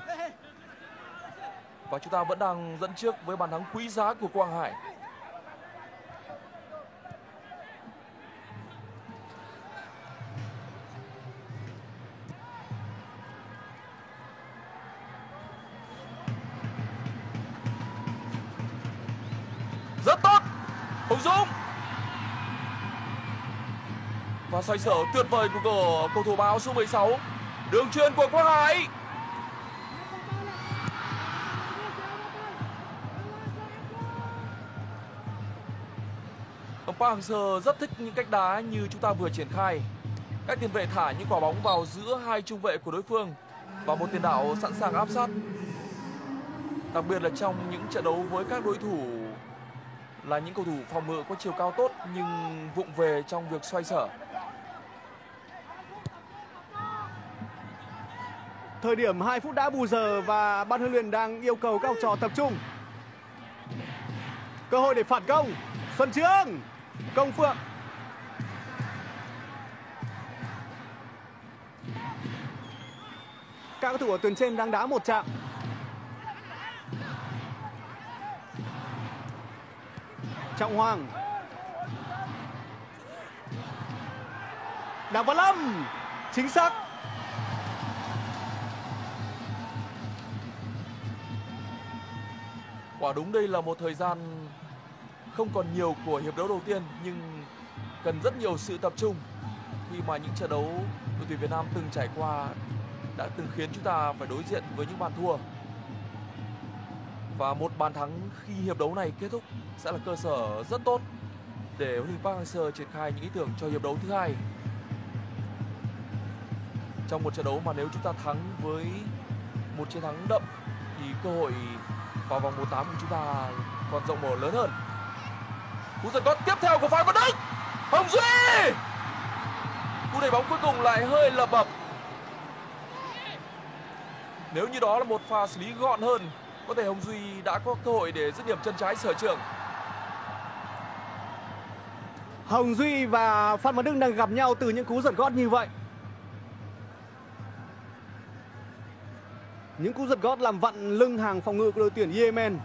và chúng ta vẫn đang dẫn trước với bàn thắng quý giá của Quang Hải. Rất tốt, Hùng Dũng, và xoay sở tuyệt vời của cầu thủ áo số 16. Đường chuyền của Quang Hải. Ông Park Hang-seo rất thích những cách đá như chúng ta vừa triển khai. Các tiền vệ thả những quả bóng vào giữa hai trung vệ của đối phương và một tiền đạo sẵn sàng áp sát. Đặc biệt là trong những trận đấu với các đối thủ là những cầu thủ phòng ngự có chiều cao tốt nhưng vụng về trong việc xoay sở. thời điểm 2 phút đã bù giờ và ban huấn luyện đang yêu cầu các học trò tập trung. Cơ hội để phản công. Xuân Chương, Công Phượng. Các cầu thủ ở tuyến trên đang đá một chạm. Trọng Hoàng, Đặng Văn Lâm, chính xác. Quả đúng đây là một thời gian không còn nhiều của hiệp đấu đầu tiên, nhưng cần rất nhiều sự tập trung khi mà những trận đấu đội tuyển Việt Nam từng trải qua đã từng khiến chúng ta phải đối diện với những bàn thua. Và một bàn thắng khi hiệp đấu này kết thúc sẽ là cơ sở rất tốt để huấn luyện viên Park Hang-seo triển khai những ý tưởng cho hiệp đấu thứ hai. Trong một trận đấu mà nếu chúng ta thắng với một chiến thắng đậm thì cơ hội vào vòng 1/8 của chúng ta còn rộng mở lớn hơn. Cú giật gót tiếp theo của Phan Văn Đức, Hồng Duy. Cú đẩy bóng cuối cùng lại hơi lập bập. Nếu như đó là một pha xử lý gọn hơn, có thể Hồng Duy đã có cơ hội để dứt điểm chân trái sở trường. Hồng Duy và Phan Văn Đức đang gặp nhau từ những cú giật gót như vậy. Những cú giật gót làm vặn lưng hàng phòng ngự của đội tuyển Yemen.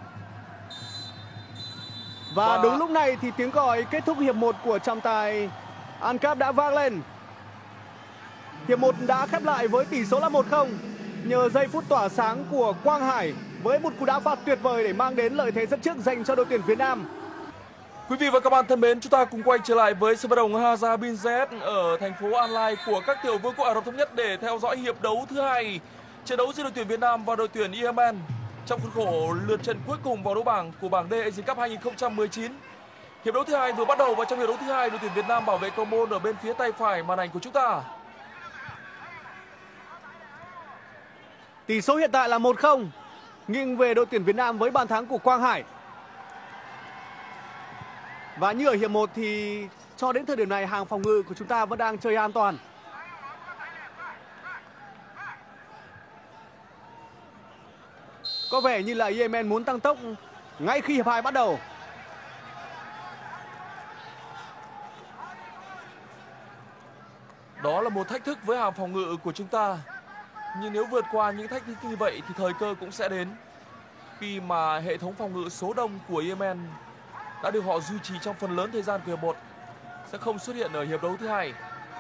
Và đúng lúc này thì tiếng còi kết thúc hiệp 1 của trọng tài ANCAP đã vang lên. Hiệp 1 đã khép lại với tỷ số là 1-0 nhờ giây phút tỏa sáng của Quang Hải với một cú đá phạt tuyệt vời để mang đến lợi thế dẫn trước dành cho đội tuyển Việt Nam. Quý vị và các bạn thân mến, chúng ta cùng quay trở lại với sân vận động Haja bin Zayed ở thành phố An Lai của các tiểu vương quốc Ả Rập Thống Nhất để theo dõi hiệp đấu thứ hai, trận đấu giữa đội tuyển Việt Nam và đội tuyển Yemen trong khuôn khổ lượt trận cuối cùng vào đấu bảng của bảng D Asian Cup 2019. Hiệp đấu thứ hai vừa bắt đầu và trong hiệp đấu thứ hai, đội tuyển Việt Nam bảo vệ cầu môn ở bên phía tay phải màn ảnh của chúng ta. Tỷ số hiện tại là 1-0 nghiêng về đội tuyển Việt Nam với bàn thắng của Quang Hải. Và như ở hiệp 1 thì cho đến thời điểm này hàng phòng ngự của chúng ta vẫn đang chơi an toàn. Có vẻ như là Yemen muốn tăng tốc ngay khi hiệp 2 bắt đầu. Đó là một thách thức với hàng phòng ngự của chúng ta. Nhưng nếu vượt qua những thách thức như vậy thì thời cơ cũng sẽ đến. Khi mà hệ thống phòng ngự số đông của Yemen đã được họ duy trì trong phần lớn thời gian của hiệp 1 sẽ không xuất hiện ở hiệp đấu thứ hai.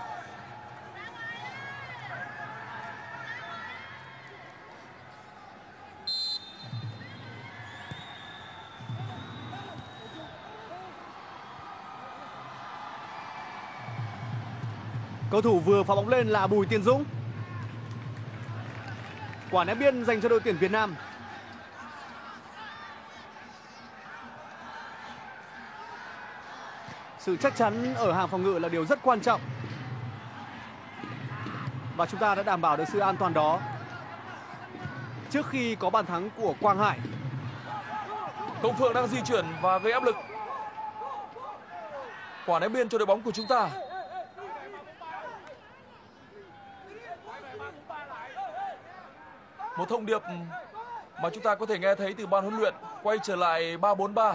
Cầu thủ vừa phá bóng lên là Bùi Tiến Dũng. Quả ném biên dành cho đội tuyển Việt Nam. Sự chắc chắn ở hàng phòng ngự là điều rất quan trọng. Và chúng ta đã đảm bảo được sự an toàn đó trước khi có bàn thắng của Quang Hải. Công Phượng đang di chuyển và gây áp lực. Quả ném biên cho đội bóng của chúng ta. Một thông điệp mà chúng ta có thể nghe thấy từ ban huấn luyện quay trở lại 3-4-3.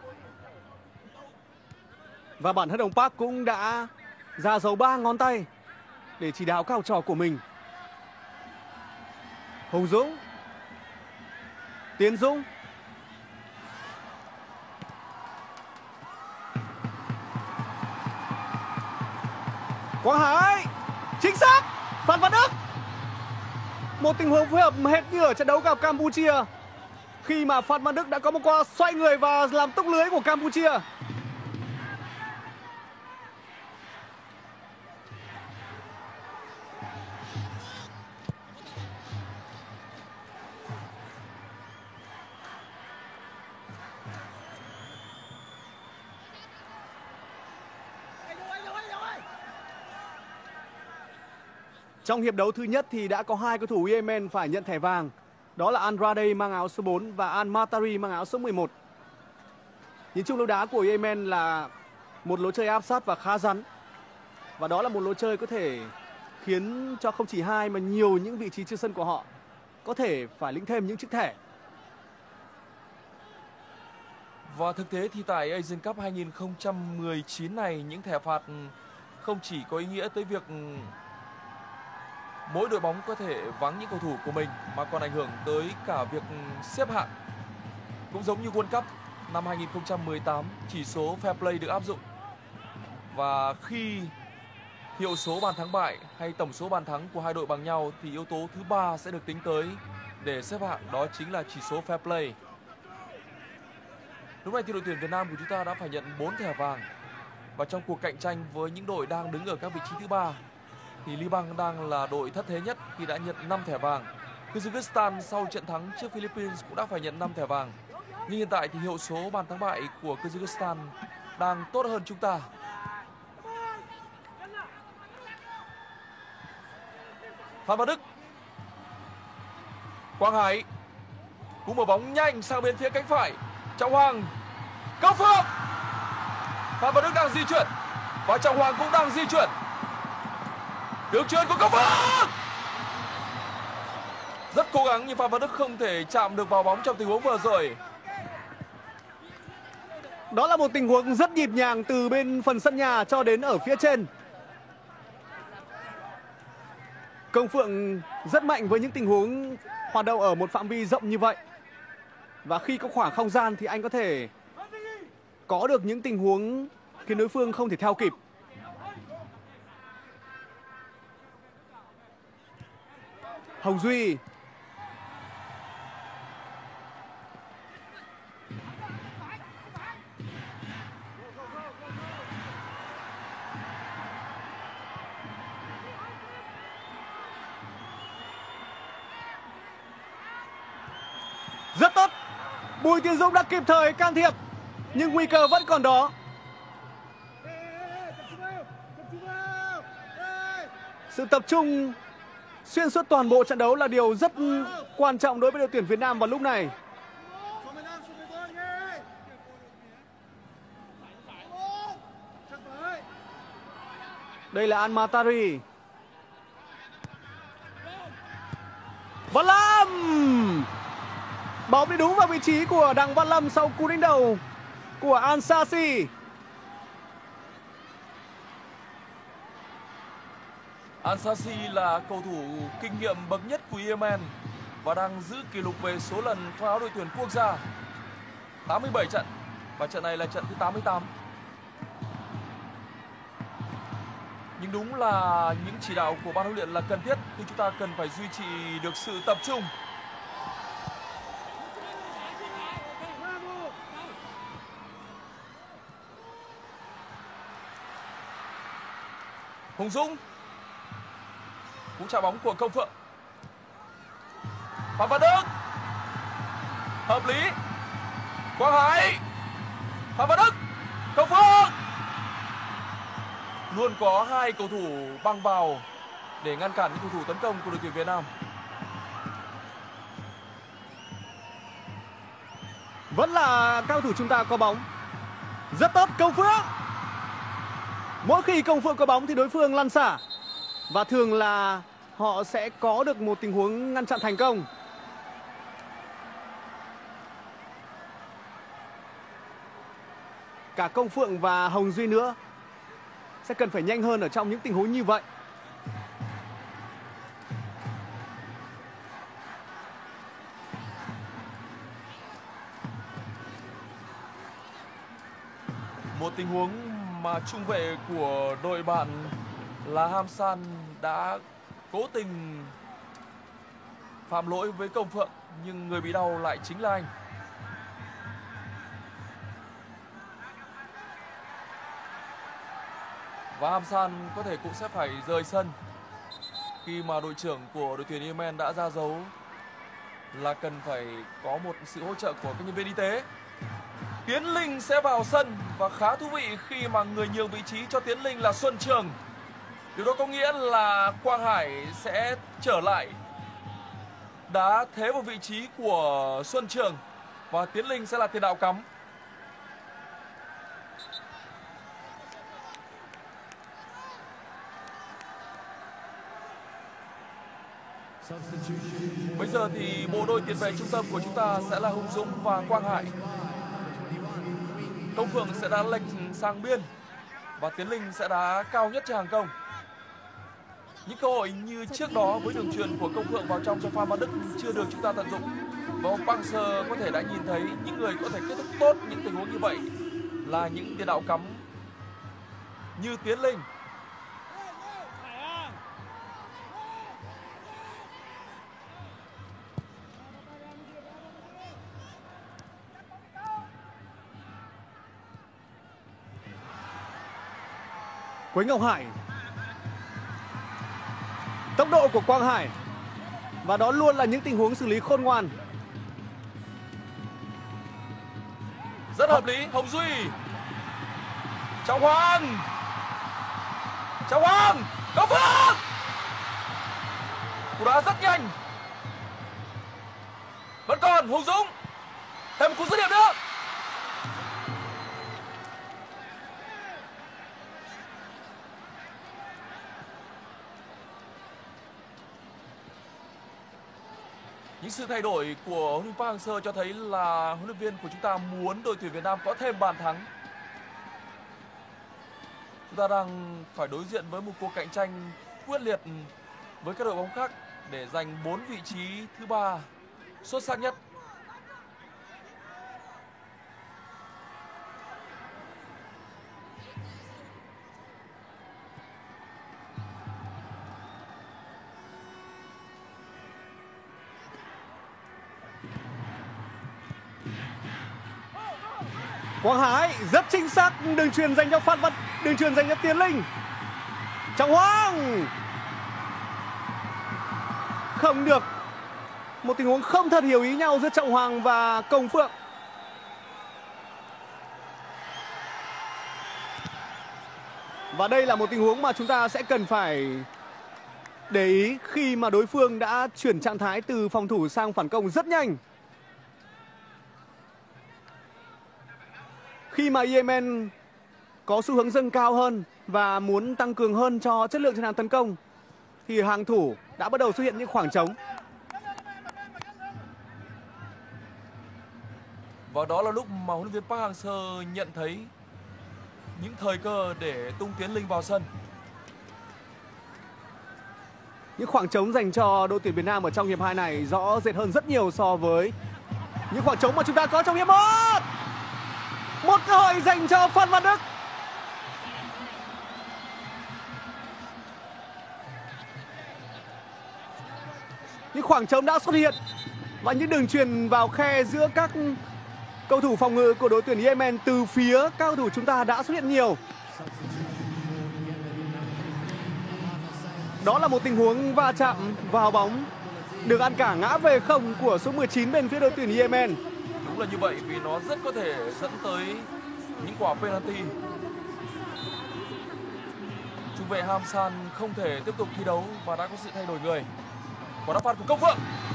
Và bản thân ông Park cũng đã ra dấu 3 ngón tay để chỉ đạo các học trò của mình. Hùng Dũng, Tiến Dũng, Quang Hải, chính xác, Phan Văn Đức. Một tình huống phối hợp hệt như ở trận đấu gặp Campuchia, khi mà Phan Văn Đức đã có một quả xoay người và làm tốc lưới của Campuchia. Trong hiệp đấu thứ nhất thì đã có 2 cầu thủ Yemen phải nhận thẻ vàng. Đó là Andrade mang áo số 4 và Al-Matari mang áo số 11. Nhìn chung lối đá của Yemen là một lối chơi áp sát và khá rắn. Và đó là một lối chơi có thể khiến cho không chỉ hai mà nhiều những vị trí trên sân của họ có thể phải lĩnh thêm những chiếc thẻ. Và thực tế thì tại Asian Cup 2019 này, những thẻ phạt không chỉ có ý nghĩa tới việc mỗi đội bóng có thể vắng những cầu thủ của mình mà còn ảnh hưởng tới cả việc xếp hạng. Cũng giống như World Cup năm 2018, chỉ số fair play được áp dụng. Và khi hiệu số bàn thắng bại hay tổng số bàn thắng của hai đội bằng nhau thì yếu tố thứ ba sẽ được tính tới để xếp hạng, đó chính là chỉ số fair play. Lúc này thì đội tuyển Việt Nam của chúng ta đã phải nhận 4 thẻ vàng. Và trong cuộc cạnh tranh với những đội đang đứng ở các vị trí thứ ba thì Liban đang là đội thất thế nhất khi đã nhận 5 thẻ vàng. Kyrgyzstan sau trận thắng trước Philippines cũng đã phải nhận 5 thẻ vàng. Nhưng hiện tại thì hiệu số bàn thắng bại của Kyrgyzstan đang tốt hơn chúng ta. Phan Văn Đức, Quang Hải, cú mở bóng nhanh sang bên phía cánh phải. Trọng Hoàng, Công Phượng. Phan Văn Đức đang di chuyển và Trọng Hoàng cũng đang di chuyển. Đường chuyền của Công Phượng rất cố gắng nhưng Phan Văn Đức không thể chạm được vào bóng trong tình huống vừa rồi. Đó là một tình huống rất nhịp nhàng từ bên phần sân nhà cho đến ở phía trên. Công Phượng rất mạnh với những tình huống hoạt động ở một phạm vi rộng như vậy. Và khi có khoảng không gian thì anh có thể có được những tình huống khiến đối phương không thể theo kịp. Hồng Duy. Rất tốt. Bùi Tiến Dũng đã kịp thời can thiệp nhưng nguy cơ vẫn còn đó. Sự tập trung xuyên suốt toàn bộ trận đấu là điều rất quan trọng đối với đội tuyển Việt Nam vào lúc này. Đây là Almatari. Văn Lâm. Bóng đi đúng vào vị trí của Đặng Văn Lâm sau cú đánh đầu của Ansasi. Ansasi là cầu thủ kinh nghiệm bậc nhất của Yemen và đang giữ kỷ lục về số lần khoác áo đội tuyển quốc gia, 87 trận, và trận này là trận thứ 88. Nhưng đúng là những chỉ đạo của ban huấn luyện là cần thiết khi chúng ta cần phải duy trì được sự tập trung. Hùng Dũng, cú chạm bóng của Công Phượng. Phan Văn Đức, hợp lý. Quang Hải, Phan Văn Đức, Công Phượng. Luôn có hai cầu thủ băng vào để ngăn cản những cầu thủ tấn công của đội tuyển Việt Nam. Vẫn là cao thủ chúng ta có bóng. Rất tốt Công Phượng. Mỗi khi Công Phượng có bóng thì đối phương lăn xả. Và thường là họ sẽ có được một tình huống ngăn chặn thành công. Cả Công Phượng và Hồng Duy nữa sẽ cần phải nhanh hơn ở trong những tình huống như vậy. Một tình huống mà trung vệ của đội bạn là Hamsan đã cố tình phạm lỗi với Công Phượng, nhưng người bị đau lại chính là anh. Và Hamsan có thể cũng sẽ phải rời sân khi mà đội trưởng của đội tuyển Yemen đã ra dấu là cần phải có một sự hỗ trợ của các nhân viên y tế. Tiến Linh sẽ vào sân và khá thú vị khi mà người nhường vị trí cho Tiến Linh là Xuân Trường. Điều đó có nghĩa là Quang Hải sẽ trở lại đá thế vào vị trí của Xuân Trường và Tiến Linh sẽ là tiền đạo cắm. Bây giờ thì bộ đôi tiền vệ trung tâm của chúng ta sẽ là Hùng Dũng và Quang Hải. Công Phượng sẽ đá lệch sang biên và Tiến Linh sẽ đá cao nhất cho hàng công. Những cơ hội như trước đó với đường chuyền của Công Phượng vào trong cho Phan Văn Đức chưa được chúng ta tận dụng. Và ông Park Hang-seo có thể đã nhìn thấy những người có thể kết thúc tốt những tình huống như vậy là những tiền đạo cắm như Tiến Linh. Quế Ngọc Hải. Tốc độ của Quang Hải. Và đó luôn là những tình huống xử lý khôn ngoan. Rất hợp lý. Hồng Duy. Trọng Hoàng. Trọng Hoàng. Công Phượng. Cú đá rất nhanh. Vẫn còn Hùng Dũng. Thêm một cú dứt điểm nữa. Những sự thay đổi của huấn luyện Park Hang-seo cho thấy là huấn luyện viên của chúng ta muốn đội tuyển Việt Nam có thêm bàn thắng. Chúng ta đang phải đối diện với một cuộc cạnh tranh quyết liệt với các đội bóng khác để giành 4 vị trí thứ 3 xuất sắc nhất. Quang Hải rất chính xác, đường chuyền dành cho Phan Văn, đường chuyền dành cho Tiến Linh. Trọng Hoàng không được, một tình huống không thật hiểu ý nhau giữa Trọng Hoàng và Công Phượng. Và đây là một tình huống mà chúng ta sẽ cần phải để ý khi mà đối phương đã chuyển trạng thái từ phòng thủ sang phản công rất nhanh. Khi mà Yemen có xu hướng dâng cao hơn và muốn tăng cường hơn cho chất lượng trên hàng tấn công thì hàng thủ đã bắt đầu xuất hiện những khoảng trống. Và đó là lúc mà huấn luyện viên Park Hang-seo nhận thấy những thời cơ để tung Tiến Linh vào sân. Những khoảng trống dành cho đội tuyển Việt Nam ở trong hiệp 2 này rõ rệt hơn rất nhiều so với những khoảng trống mà chúng ta có trong hiệp 1. Một cơ hội dành cho Phan Văn Đức. Những khoảng trống đã xuất hiện và những đường chuyền vào khe giữa các cầu thủ phòng ngự của đội tuyển Yemen từ phía các cầu thủ chúng ta đã xuất hiện nhiều. Đó là một tình huống va chạm vào bóng được ăn cả ngã về không của số 19 bên phía đội tuyển Yemen. Đúng là như vậy, vì nó rất có thể dẫn tới những quả penalty. Trung vệ Hamsan không thể tiếp tục thi đấu và đã có sự thay đổi người. Quả đá phạt của Công Phượng.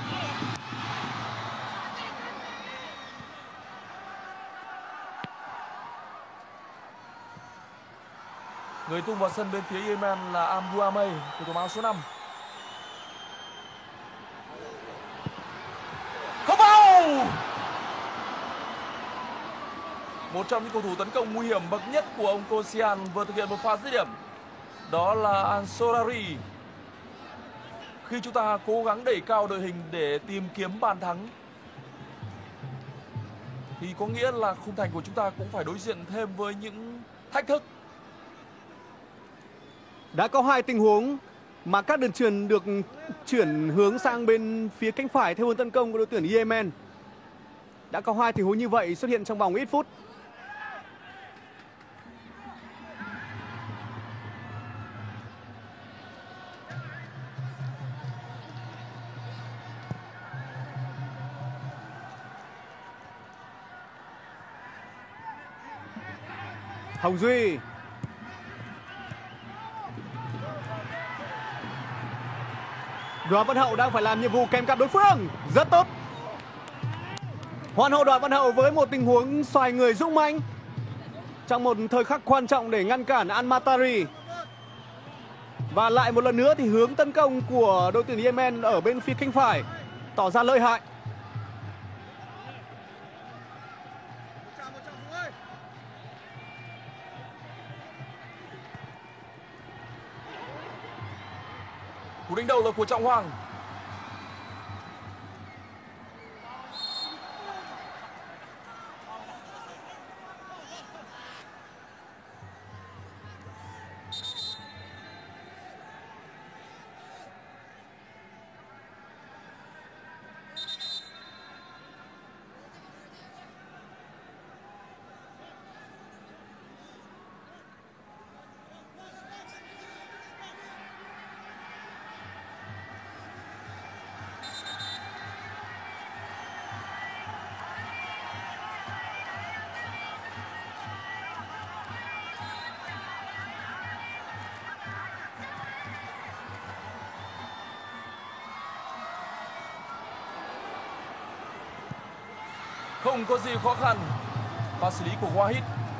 Người tung vào sân bên phía Yemen là Ambuamey của thủ áo số 5. Không vào! Một trong những cầu thủ tấn công nguy hiểm bậc nhất của ông Kosian vừa thực hiện một pha dứt điểm. Đó là Ansorari. Khi chúng ta cố gắng đẩy cao đội hình để tìm kiếm bàn thắng thì có nghĩa là khung thành của chúng ta cũng phải đối diện thêm với những thách thức. Đã có 2 tình huống mà các đường chuyền được chuyển hướng sang bên phía cánh phải theo hướng tấn công của đội tuyển Yemen. Đã có 2 tình huống như vậy xuất hiện trong vòng ít phút. Hồng Duy. Đoàn Văn Hậu đang phải làm nhiệm vụ kèm cặp đối phương. Rất tốt. Hoàn hậu Đoàn Văn Hậu với một tình huống xoài người dũng mãnh trong một thời khắc quan trọng để ngăn cản Al Matari. Và lại một lần nữa thì hướng tấn công của đội tuyển Yemen ở bên phía cánh phải tỏ ra lợi hại. Cú đánh đầu là của Trọng Hoàng. Không có gì khó khăn. Pha xử lý của Wahid.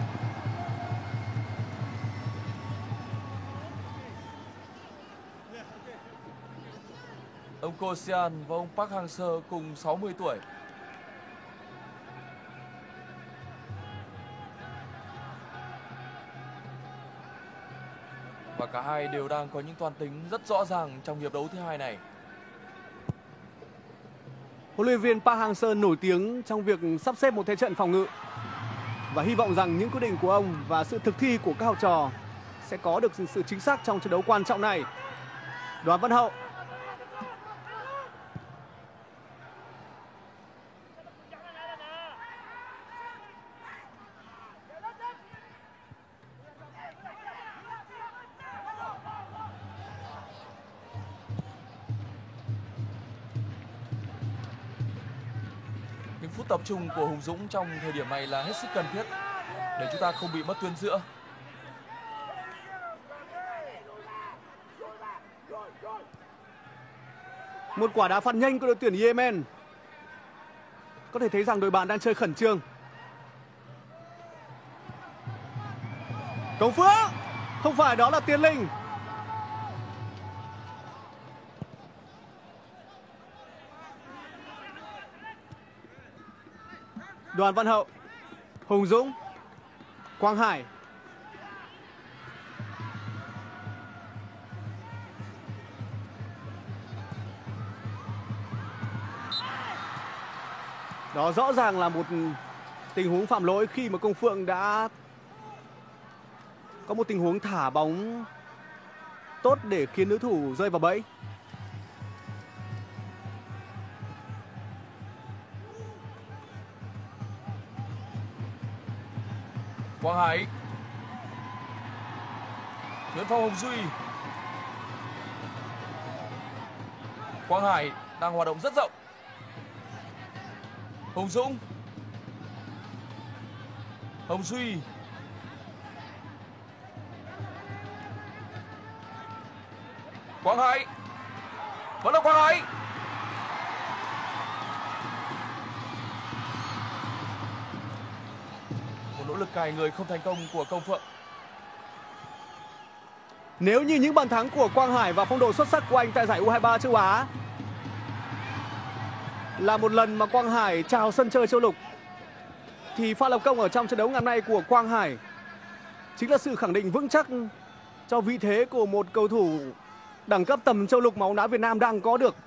Ông Kosian và ông Park Hang-seo cùng 60 tuổi. Và cả hai đều đang có những toan tính rất rõ ràng trong hiệp đấu thứ hai này. Huấn luyện viên Park Hang-seo nổi tiếng trong việc sắp xếp một thế trận phòng ngự và hy vọng rằng những quyết định của ông và sự thực thi của các học trò sẽ có được sự chính xác trong trận đấu quan trọng này. Đoàn Văn Hậu. Những phút tập trung của Hùng Dũng trong thời điểm này là hết sức cần thiết để chúng ta không bị mất tuyến giữa. Một quả đá phạt nhanh của đội tuyển Yemen. Có thể thấy rằng đội bạn đang chơi khẩn trương. Công Phượng. Không phải, đó là Tiến Linh. Đoàn Văn Hậu, Hùng Dũng, Quang Hải. Đó rõ ràng là một tình huống phạm lỗi khi mà Công Phượng đã có một tình huống thả bóng tốt để khiến đối thủ rơi vào bẫy. Quang Hải, Nguyễn Phong Hồng Duy. Quang Hải đang hoạt động rất rộng. Hùng Dũng, Hồng Duy, Quang Hải, vẫn là Quang Hải. Một nỗ lực cài người không thành công của Công Phượng. Nếu như những bàn thắng của Quang Hải và phong độ xuất sắc của anh tại giải U23 châu Á là một lần mà Quang Hải chào sân chơi châu lục, thì pha lập công ở trong trận đấu ngày hôm nay của Quang Hải chính là sự khẳng định vững chắc cho vị thế của một cầu thủ đẳng cấp tầm châu lục mà bóng đá Việt Nam đang có được.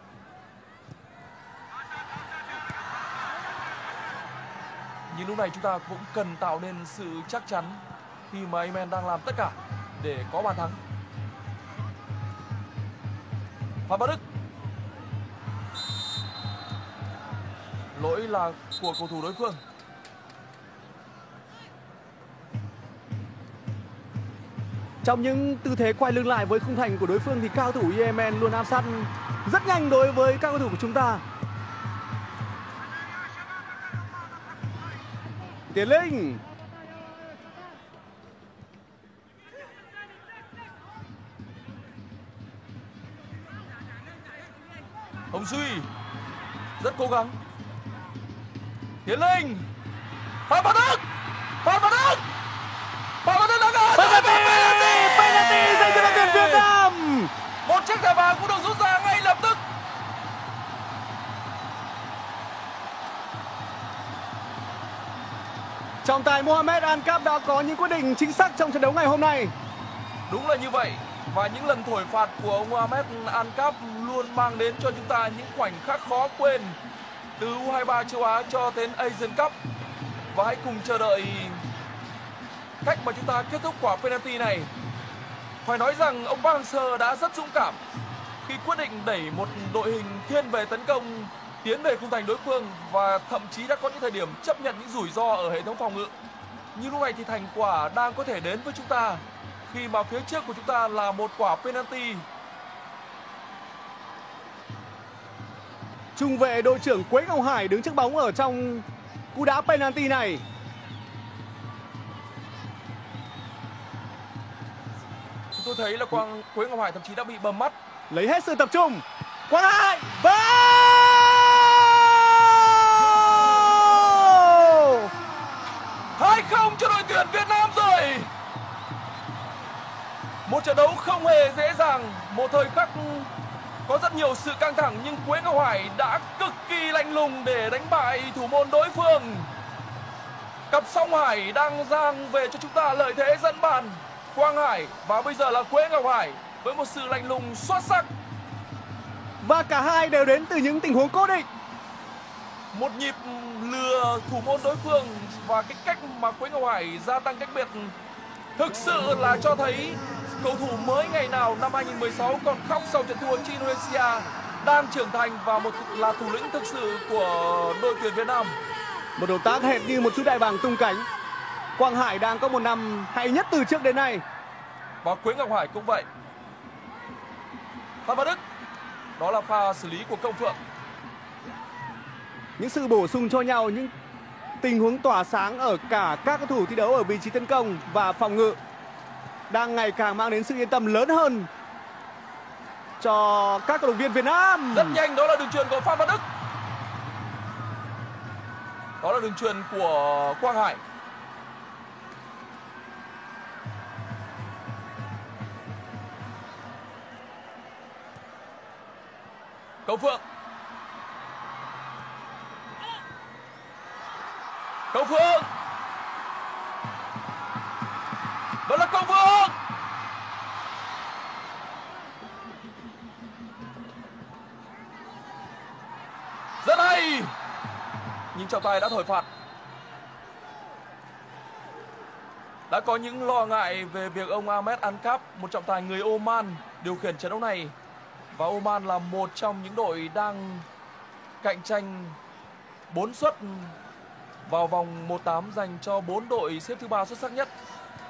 Nhưng lúc này chúng ta cũng cần tạo nên sự chắc chắn khi mà Yemen đang làm tất cả để có bàn thắng. Phan Bá Đức. Lỗi là của cầu thủ đối phương. Trong những tư thế quay lưng lại với khung thành của đối phương thì cao thủ Yemen luôn áp sát rất nhanh đối với các cầu thủ của chúng ta. Tiến Linh. Hồng Duy rất cố gắng. Tiến Linh. Phan Bá Đức. Phan Bá Đức. Phan Bá Đức đã gỡ. Penalty dành cho đội tuyển Việt Nam. chiếc thẻ vàng cũng được rút ra ngay lập tức. Trọng tài Mohamed Al-Kaf đã có những quyết định chính xác trong trận đấu ngày hôm nay. Đúng là như vậy. Và những lần thổi phạt của ông Mohamed Al-Kaf luôn mang đến cho chúng ta những khoảnh khắc khó quên, từ U23 châu Á cho đến Asian Cup. Và hãy cùng chờ đợi cách mà chúng ta kết thúc quả penalty này. Phải nói rằng ông Park Hang-seo đã rất dũng cảm khi quyết định đẩy một đội hình thiên về tấn công tiến về khung thành đối phương, và thậm chí đã có những thời điểm chấp nhận những rủi ro ở hệ thống phòng ngự. Nhưng lúc này thì thành quả đang có thể đến với chúng ta khi mà phía trước của chúng ta là một quả penalty. Trung vệ đội trưởng Quế Ngọc Hải đứng trước bóng ở trong cú đá penalty này. Tôi thấy là Quế Ngọc Hải thậm chí đã bị bầm mắt. Lấy hết sự tập trung. Quang Hải vào! 2-0 cho đội tuyển Việt Nam rồi. Một trận đấu không hề dễ dàng, một thời khắc có rất nhiều sự căng thẳng, nhưng Quế Ngọc Hải đã cực kỳ lạnh lùng để đánh bại thủ môn đối phương. Cặp song Hải đang giang về cho chúng ta lợi thế dẫn bàn. Quang Hải và bây giờ là Quế Ngọc Hải với một sự lạnh lùng xuất sắc. Và cả hai đều đến từ những tình huống cố định. Một nhịp lừa thủ môn đối phương và cái cách mà Quế Ngọc Hải gia tăng cách biệt thực sự là cho thấy cầu thủ mới ngày nào năm 2016 còn khóc sau trận thua trước Indonesia đang trưởng thành và là thủ lĩnh thực sự của đội tuyển Việt Nam. Một động tác hệt như một chú đại bàng tung cánh. Quang Hải đang có một năm hay nhất từ trước đến nay. Và Quế Ngọc Hải cũng vậy. Phan Văn Đức. Đó là pha xử lý của Công Phượng. Những sự bổ sung cho nhau, những tình huống tỏa sáng ở cả các cầu thủ thi đấu ở vị trí tấn công và phòng ngự đang ngày càng mang đến sự yên tâm lớn hơn cho các cổ động viên Việt Nam. Rất nhanh, đó là đường chuyền của Phan Văn Đức. Đó là đường chuyền của Quang Hải. Công Phượng. Công Phượng. Vẫn là Công Phượng. Rất hay. Nhưng trọng tài đã thổi phạt. Đã có những lo ngại về việc ông Ahmed Al-Kaf, một trọng tài người Oman, điều khiển trận đấu này. Và Oman là một trong những đội đang cạnh tranh 4 suất vào vòng 1/8 dành cho 4 đội xếp thứ 3 xuất sắc nhất.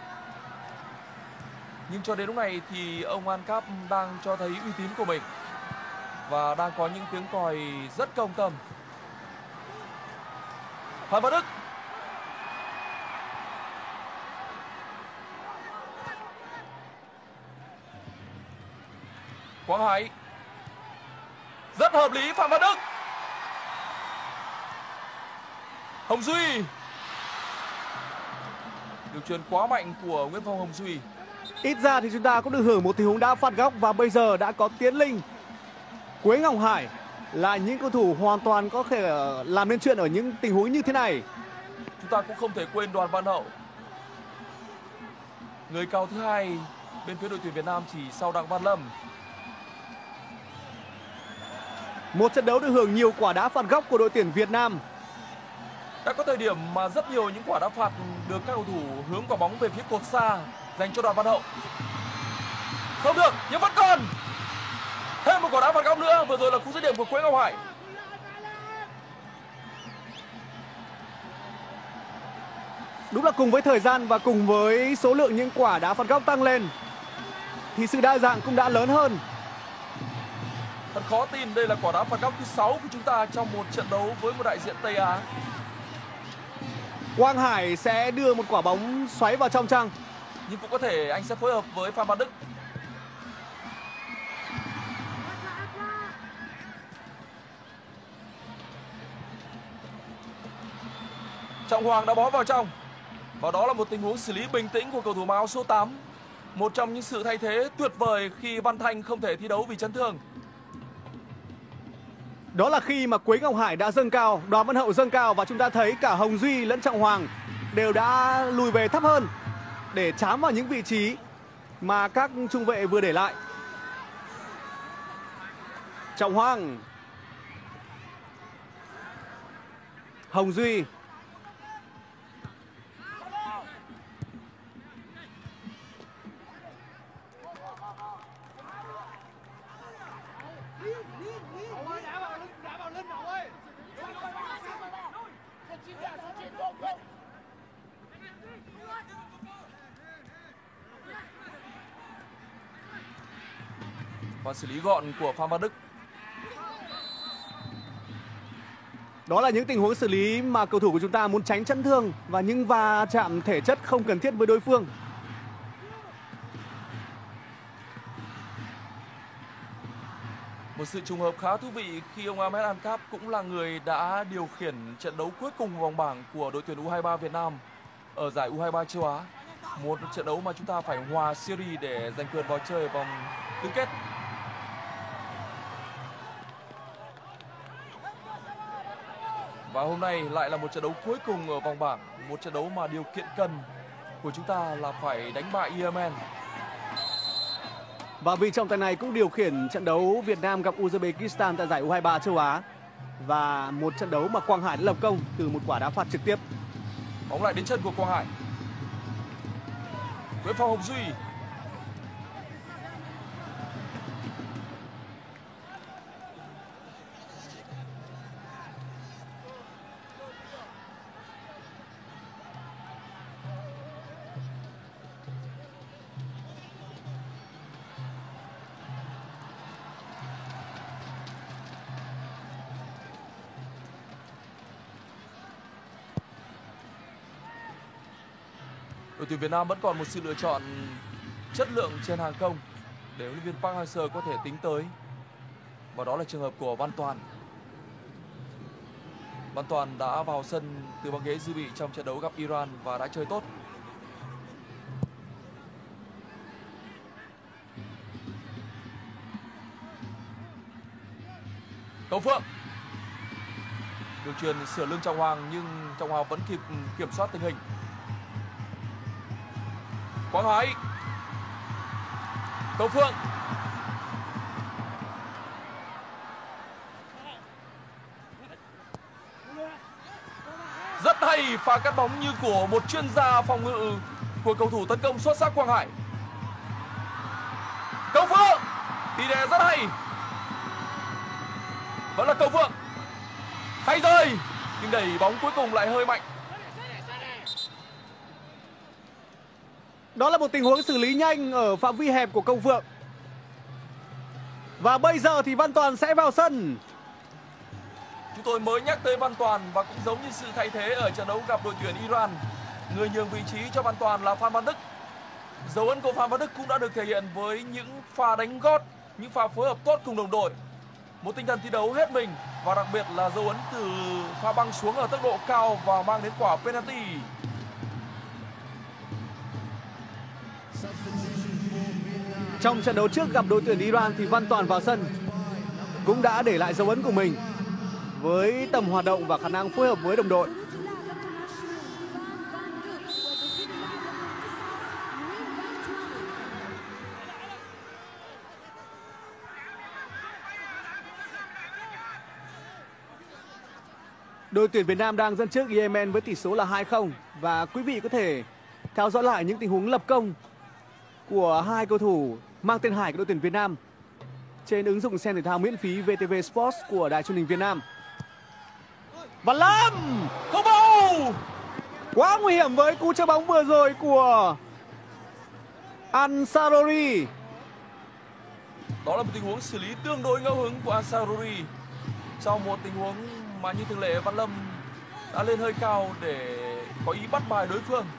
Nhưng cho đến lúc này thì ông Al-Kaf đang cho thấy uy tín của mình và đang có những tiếng còi rất công tâm. Phan Văn Đức. Quang Hải. Rất hợp lý, Phan Văn Đức. Hồng Duy. Đường chuyền quá mạnh của Nguyễn Phong Hồng Duy. Ít ra thì chúng ta cũng được hưởng một tình huống đá phạt góc và bây giờ đã có Tiến Linh, Quế Ngọc Hải là những cầu thủ hoàn toàn có thể làm nên chuyện ở những tình huống như thế này. Chúng ta cũng không thể quên Đoàn Văn Hậu, người cao thứ hai bên phía đội tuyển Việt Nam chỉ sau Đặng Văn Lâm. Một trận đấu được hưởng nhiều quả đá phạt góc của đội tuyển Việt Nam. Đã có thời điểm mà rất nhiều những quả đá phạt được các cầu thủ hướng quả bóng về phía cột xa dành cho Đoàn Văn Hậu. Không được, nhưng vẫn còn thêm một quả đá phạt góc nữa. Vừa rồi là cú dứt điểm của Quế Ngọc Hải. Đúng là cùng với thời gian và cùng với số lượng những quả đá phạt góc tăng lên thì sự đa dạng cũng đã lớn hơn. Thật khó tin đây là quả đá phạt góc thứ 6 của chúng ta trong một trận đấu với một đại diện Tây Á. Quang Hải sẽ đưa một quả bóng xoáy vào trong chăng? Nhưng cũng có thể anh sẽ phối hợp với Phan Văn Đức. Trọng Hoàng đã bó vào trong. Và đó là một tình huống xử lý bình tĩnh của cầu thủ áo số 8. Một trong những sự thay thế tuyệt vời khi Văn Thanh không thể thi đấu vì chấn thương. Đó là khi mà Quế Ngọc Hải đã dâng cao, Đoàn Văn Hậu dâng cao và chúng ta thấy cả Hồng Duy lẫn Trọng Hoàng đều đã lùi về thấp hơn để chám vào những vị trí mà các trung vệ vừa để lại. Trọng Hoàng, Hồng Duy, và xử lý gọn của Phan Văn Đức. đó là những tình huống xử lý mà cầu thủ của chúng ta muốn tránh chấn thương và những va chạm thể chất không cần thiết với đối phương. Một sự trùng hợp khá thú vị khi ông Ahmed Ankap cũng là người đã điều khiển trận đấu cuối cùng vòng bảng của đội tuyển U23 Việt Nam ở giải U23 châu Á. Một trận đấu mà chúng ta phải hòa Syria để giành quyền vào chơi ở vòng tứ kết. Và hôm nay lại là một trận đấu cuối cùng ở vòng bảng, một trận đấu mà điều kiện cần của chúng ta là phải đánh bại Yemen. Và vị trọng tài này cũng điều khiển trận đấu Việt Nam gặp Uzbekistan tại giải U23 châu Á. Và một trận đấu mà Quang Hải đã lập công từ một quả đá phạt trực tiếp. Bóng lại đến chân của Quang Hải. Nguyễn Phong Hồng Duy. Đội tuyển Việt Nam vẫn còn một sự lựa chọn chất lượng trên hàng công để huấn luyện viên Park Hang-seo có thể tính tới. Và đó là trường hợp của Văn Toàn. Văn Toàn đã vào sân từ băng ghế dự bị trong trận đấu gặp Iran và đã chơi tốt. Công Phượng. Đường truyền sửa lưng Trọng Hoàng nhưng Trọng Hoàng vẫn kịp kiểm soát tình hình. Quang Hải. Công Phượng. Rất hay, pha cắt bóng như của một chuyên gia phòng ngự của cầu thủ tấn công xuất sắc Quang Hải. Công Phượng. Tỷ đề rất hay. Vẫn là Công Phượng. Hay rồi, nhưng đẩy bóng cuối cùng lại hơi mạnh. Đó là một tình huống xử lý nhanh ở phạm vi hẹp của Công Phượng. Và bây giờ thì Văn Toàn sẽ vào sân. Chúng tôi mới nhắc tới Văn Toàn và cũng giống như sự thay thế ở trận đấu gặp đội tuyển Iran, người nhường vị trí cho Văn Toàn là Phan Văn Đức. Dấu ấn của Phan Văn Đức cũng đã được thể hiện với những pha đánh gót, những pha phối hợp tốt cùng đồng đội, một tinh thần thi đấu hết mình và đặc biệt là dấu ấn từ pha băng xuống ở tốc độ cao và mang đến quả penalty. Trong trận đấu trước gặp đội tuyển Iran thì Văn Toàn vào sân cũng đã để lại dấu ấn của mình với tầm hoạt động và khả năng phối hợp với đồng đội. Đội tuyển Việt Nam đang dẫn trước Yemen với tỷ số là 2-0 và quý vị có thể theo dõi lại những tình huống lập công của hai cầu thủ mang tên Hải của đội tuyển Việt Nam trên ứng dụng xem thể thao miễn phí VTV Sports của Đài Truyền hình Việt Nam. Và Lâm Không bao! Quá nguy hiểm với cú chơi bóng vừa rồi của Ansarori. Đó là một tình huống xử lý tương đối ngẫu hứng của Ansarori trong một tình huống mà như thường lệ Văn Lâm đã lên hơi cao để có ý bắt bài đối phương.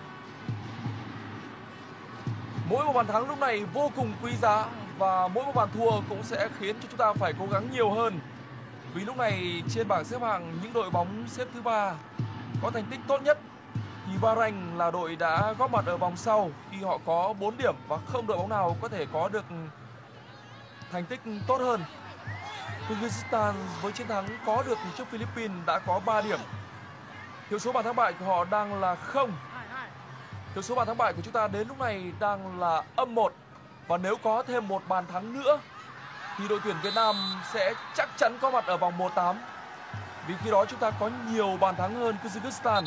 Mỗi một bàn thắng lúc này vô cùng quý giá và mỗi một bàn thua cũng sẽ khiến cho chúng ta phải cố gắng nhiều hơn. Vì lúc này trên bảng xếp hạng những đội bóng xếp thứ 3 có thành tích tốt nhất thì Bahrain là đội đã góp mặt ở vòng sau khi họ có 4 điểm và không đội bóng nào có thể có được thành tích tốt hơn. Kyrgyzstan với chiến thắng có được trước Philippines đã có 3 điểm. Hiệu số bàn thắng bại của họ đang là 0. Hiệu số bàn thắng bại của chúng ta đến lúc này đang là -1. Và nếu có thêm một bàn thắng nữa thì đội tuyển Việt Nam sẽ chắc chắn có mặt ở vòng 1/8. Vì khi đó chúng ta có nhiều bàn thắng hơn Kyrgyzstan.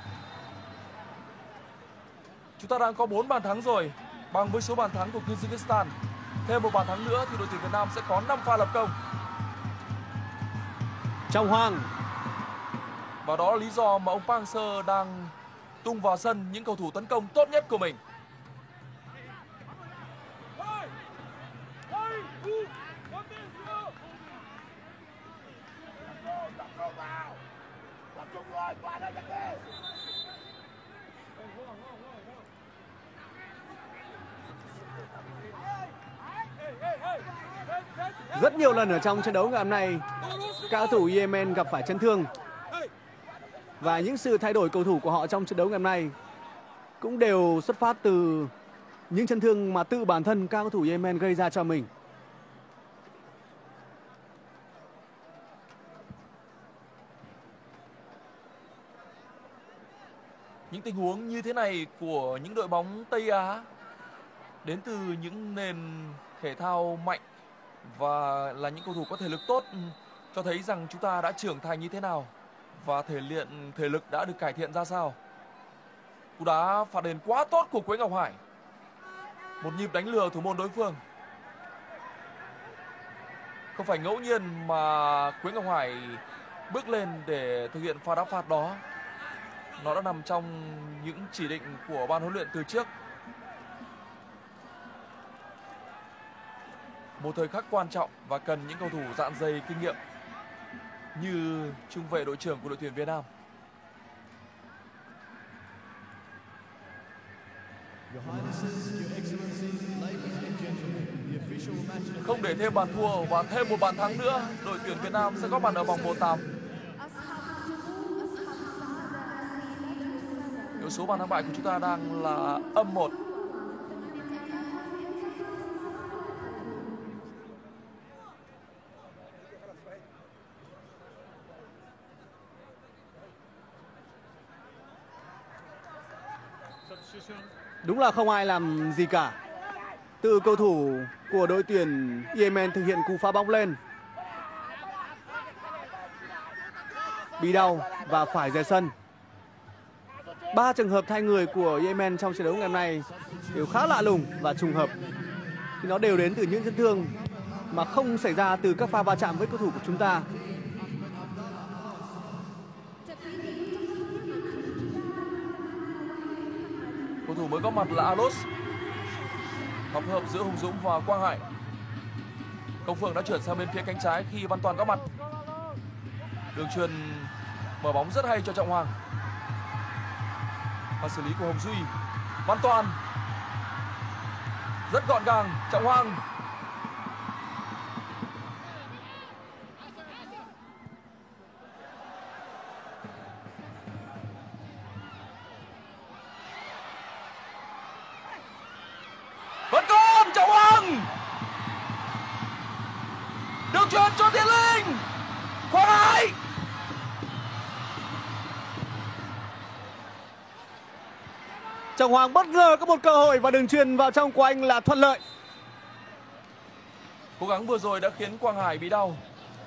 Chúng ta đang có 4 bàn thắng rồi, bằng với số bàn thắng của Kyrgyzstan. Thêm một bàn thắng nữa thì đội tuyển Việt Nam sẽ có 5 pha lập công. Trọng Hoàng. Và đó là lý do mà ông Park Hang-seo đang tung vào sân những cầu thủ tấn công tốt nhất của mình. Rất nhiều lần ở trong trận đấu ngày hôm nay, các cầu thủ Yemen gặp phải chấn thương. Và những sự thay đổi cầu thủ của họ trong trận đấu ngày hôm nay cũng đều xuất phát từ những chấn thương mà tự bản thân các cầu thủ Yemen gây ra cho mình. Những tình huống như thế này của những đội bóng Tây Á đến từ những nền thể thao mạnh và là những cầu thủ có thể lực tốt cho thấy rằng chúng ta đã trưởng thành như thế nào và thể lực đã được cải thiện ra sao. Cú đá phạt đền quá tốt của Quế Ngọc Hải. Một nhịp đánh lừa thủ môn đối phương. Không phải ngẫu nhiên mà Quế Ngọc Hải bước lên để thực hiện pha đá phạt đó. Nó đã nằm trong những chỉ định của ban huấn luyện từ trước. Một thời khắc quan trọng và cần những cầu thủ dạn dày kinh nghiệm như trung vệ đội trưởng của đội tuyển Việt Nam. Không để thêm bàn thua và thêm một bàn thắng nữa, đội tuyển Việt Nam sẽ có mặt ở vòng 1/8. Hiệu số bàn thắng bại của chúng ta đang là -1. Đúng là không ai làm gì cả. Từ cầu thủ của đội tuyển Yemen thực hiện cú phá bóng lên, bị đau và phải rời sân. 3 trường hợp thay người của Yemen trong trận đấu ngày hôm nay đều khá lạ lùng và trùng hợp. Thì nó đều đến từ những chấn thương mà không xảy ra từ các pha va chạm với cầu thủ của chúng ta. Cầu thủ mới góp mặt là Alos. Hợp giữa Hùng Dũng và Quang Hải. Công Phượng đã chuyển sang bên phía cánh trái khi Văn Toàn góp mặt. Đường truyền mở bóng rất hay cho Trọng Hoàng. Và xử lý của Hồng Duy. Văn Toàn rất gọn gàng. Trọng Hoàng. Vẫn còn Trọng Hoàng. Đường truyền cho Tiến Linh. Quang Hải. Trọng Hoàng bất ngờ có một cơ hội và đường truyền vào trong của anh là thuận lợi. Cố gắng vừa rồi đã khiến Quang Hải bị đau.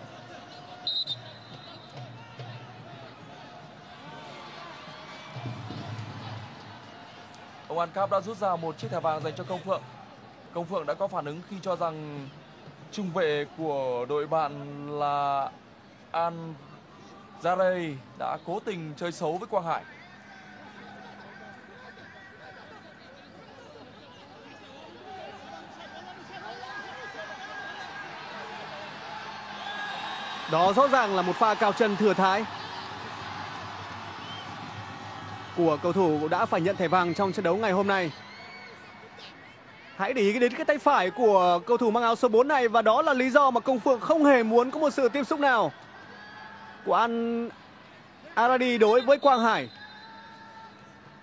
Ông An Cap đã rút ra một chiếc thẻ vàng dành cho Công Phượng. Công Phượng đã có phản ứng khi cho rằng trung vệ của đội bạn là An Zarey đã cố tình chơi xấu với Quang Hải. Đó rõ ràng là một pha cào chân thừa thãi của cầu thủ đã phải nhận thẻ vàng trong trận đấu ngày hôm nay. Hãy để ý đến cái tay phải của cầu thủ mang áo số 4 này, và đó là lý do mà Công Phượng không hề muốn có một sự tiếp xúc nào của An Aradi đối với Quang Hải.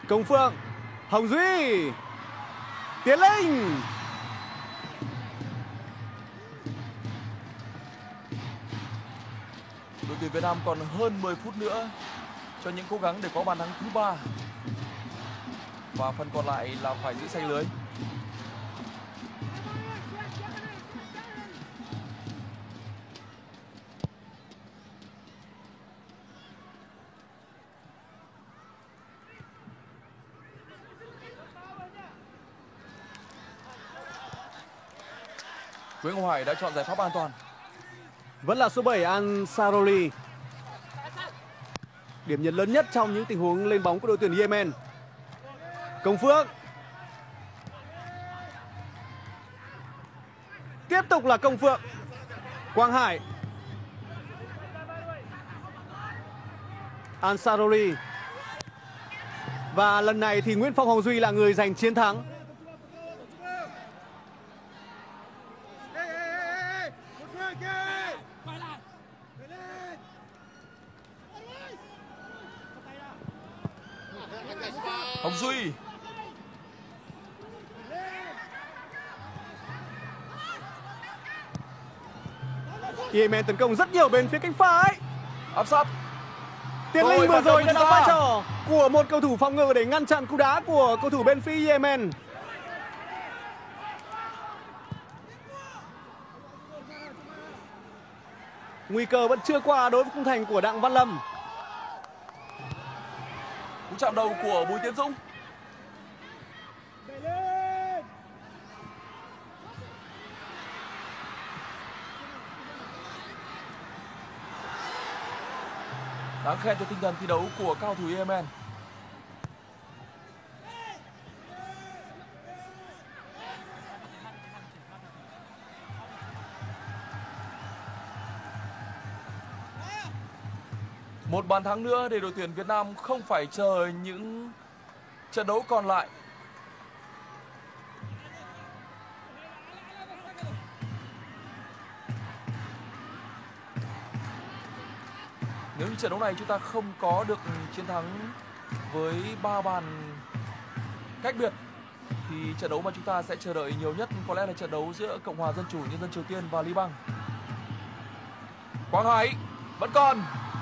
Công Phượng, Hồng Duy, Tiến Linh. Đội tuyển Việt Nam còn hơn 10 phút nữa cho những cố gắng để có bàn thắng thứ 3. Và phần còn lại là phải giữ xanh lưới. Nguyễn Ngọc Hải đã chọn giải pháp an toàn. Vẫn là số 7 Ansaroli. Điểm nhấn lớn nhất trong những tình huống lên bóng của đội tuyển Yemen. Công Phượng. Tiếp tục là Công Phượng. Quang Hải. Ansaroli. Và lần này thì Nguyễn Phong Hồng Duy là người giành chiến thắng. Hồng Duy. Yemen tấn công rất nhiều bên phía cánh phải. Áp sát. Tiến Linh vừa rồi đã đóng vai trò của một cầu thủ phòng ngự để ngăn chặn cú đá của cầu thủ bên phía Yemen. Nguy cơ vẫn chưa qua đối với khung thành của Đặng Văn Lâm. Cú chạm đầu của Bùi Tiến Dũng. Đáng khen cho tinh thần thi đấu của cao thủ Yemen. Một bàn thắng nữa để đội tuyển Việt Nam không phải chờ những trận đấu còn lại. Nếu như trận đấu này chúng ta không có được chiến thắng với 3 bàn cách biệt thì trận đấu mà chúng ta sẽ chờ đợi nhiều nhất có lẽ là trận đấu giữa Cộng hòa Dân chủ Nhân dân Triều Tiên và Liban. Quang Hải vẫn còn.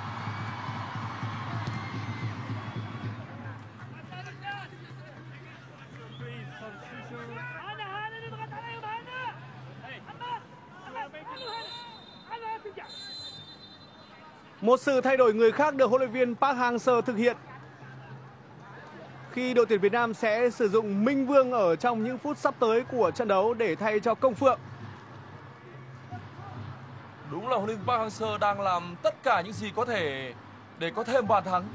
Một sự thay đổi người khác được huấn luyện viên Park Hang-seo thực hiện khi đội tuyển Việt Nam sẽ sử dụng Minh Vương ở trong những phút sắp tới của trận đấu để thay cho Công Phượng. Đúng là huấn luyện viên Park Hang-seo đang làm tất cả những gì có thể để có thêm bàn thắng.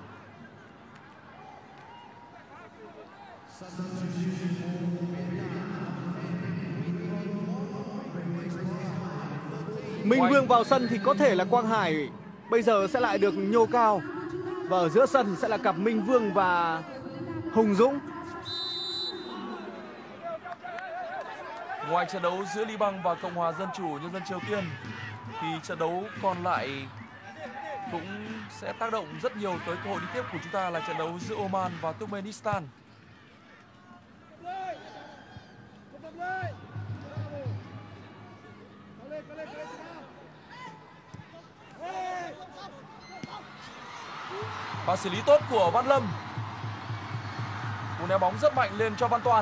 Minh Vương vào sân thì có thể là Quang Hải bây giờ sẽ lại được nhô cao. Và ở giữa sân sẽ là cặp Minh Vương và Hùng Dũng. Ngoài trận đấu giữa Liban và Cộng hòa Dân chủ Nhân dân Triều Tiên thì trận đấu còn lại cũng sẽ tác động rất nhiều tới cơ hội đi tiếp của chúng ta là trận đấu giữa Oman và Turkmenistan. Và xử lý tốt của Văn Lâm. Cú ném bóng rất mạnh lên cho Văn Toàn.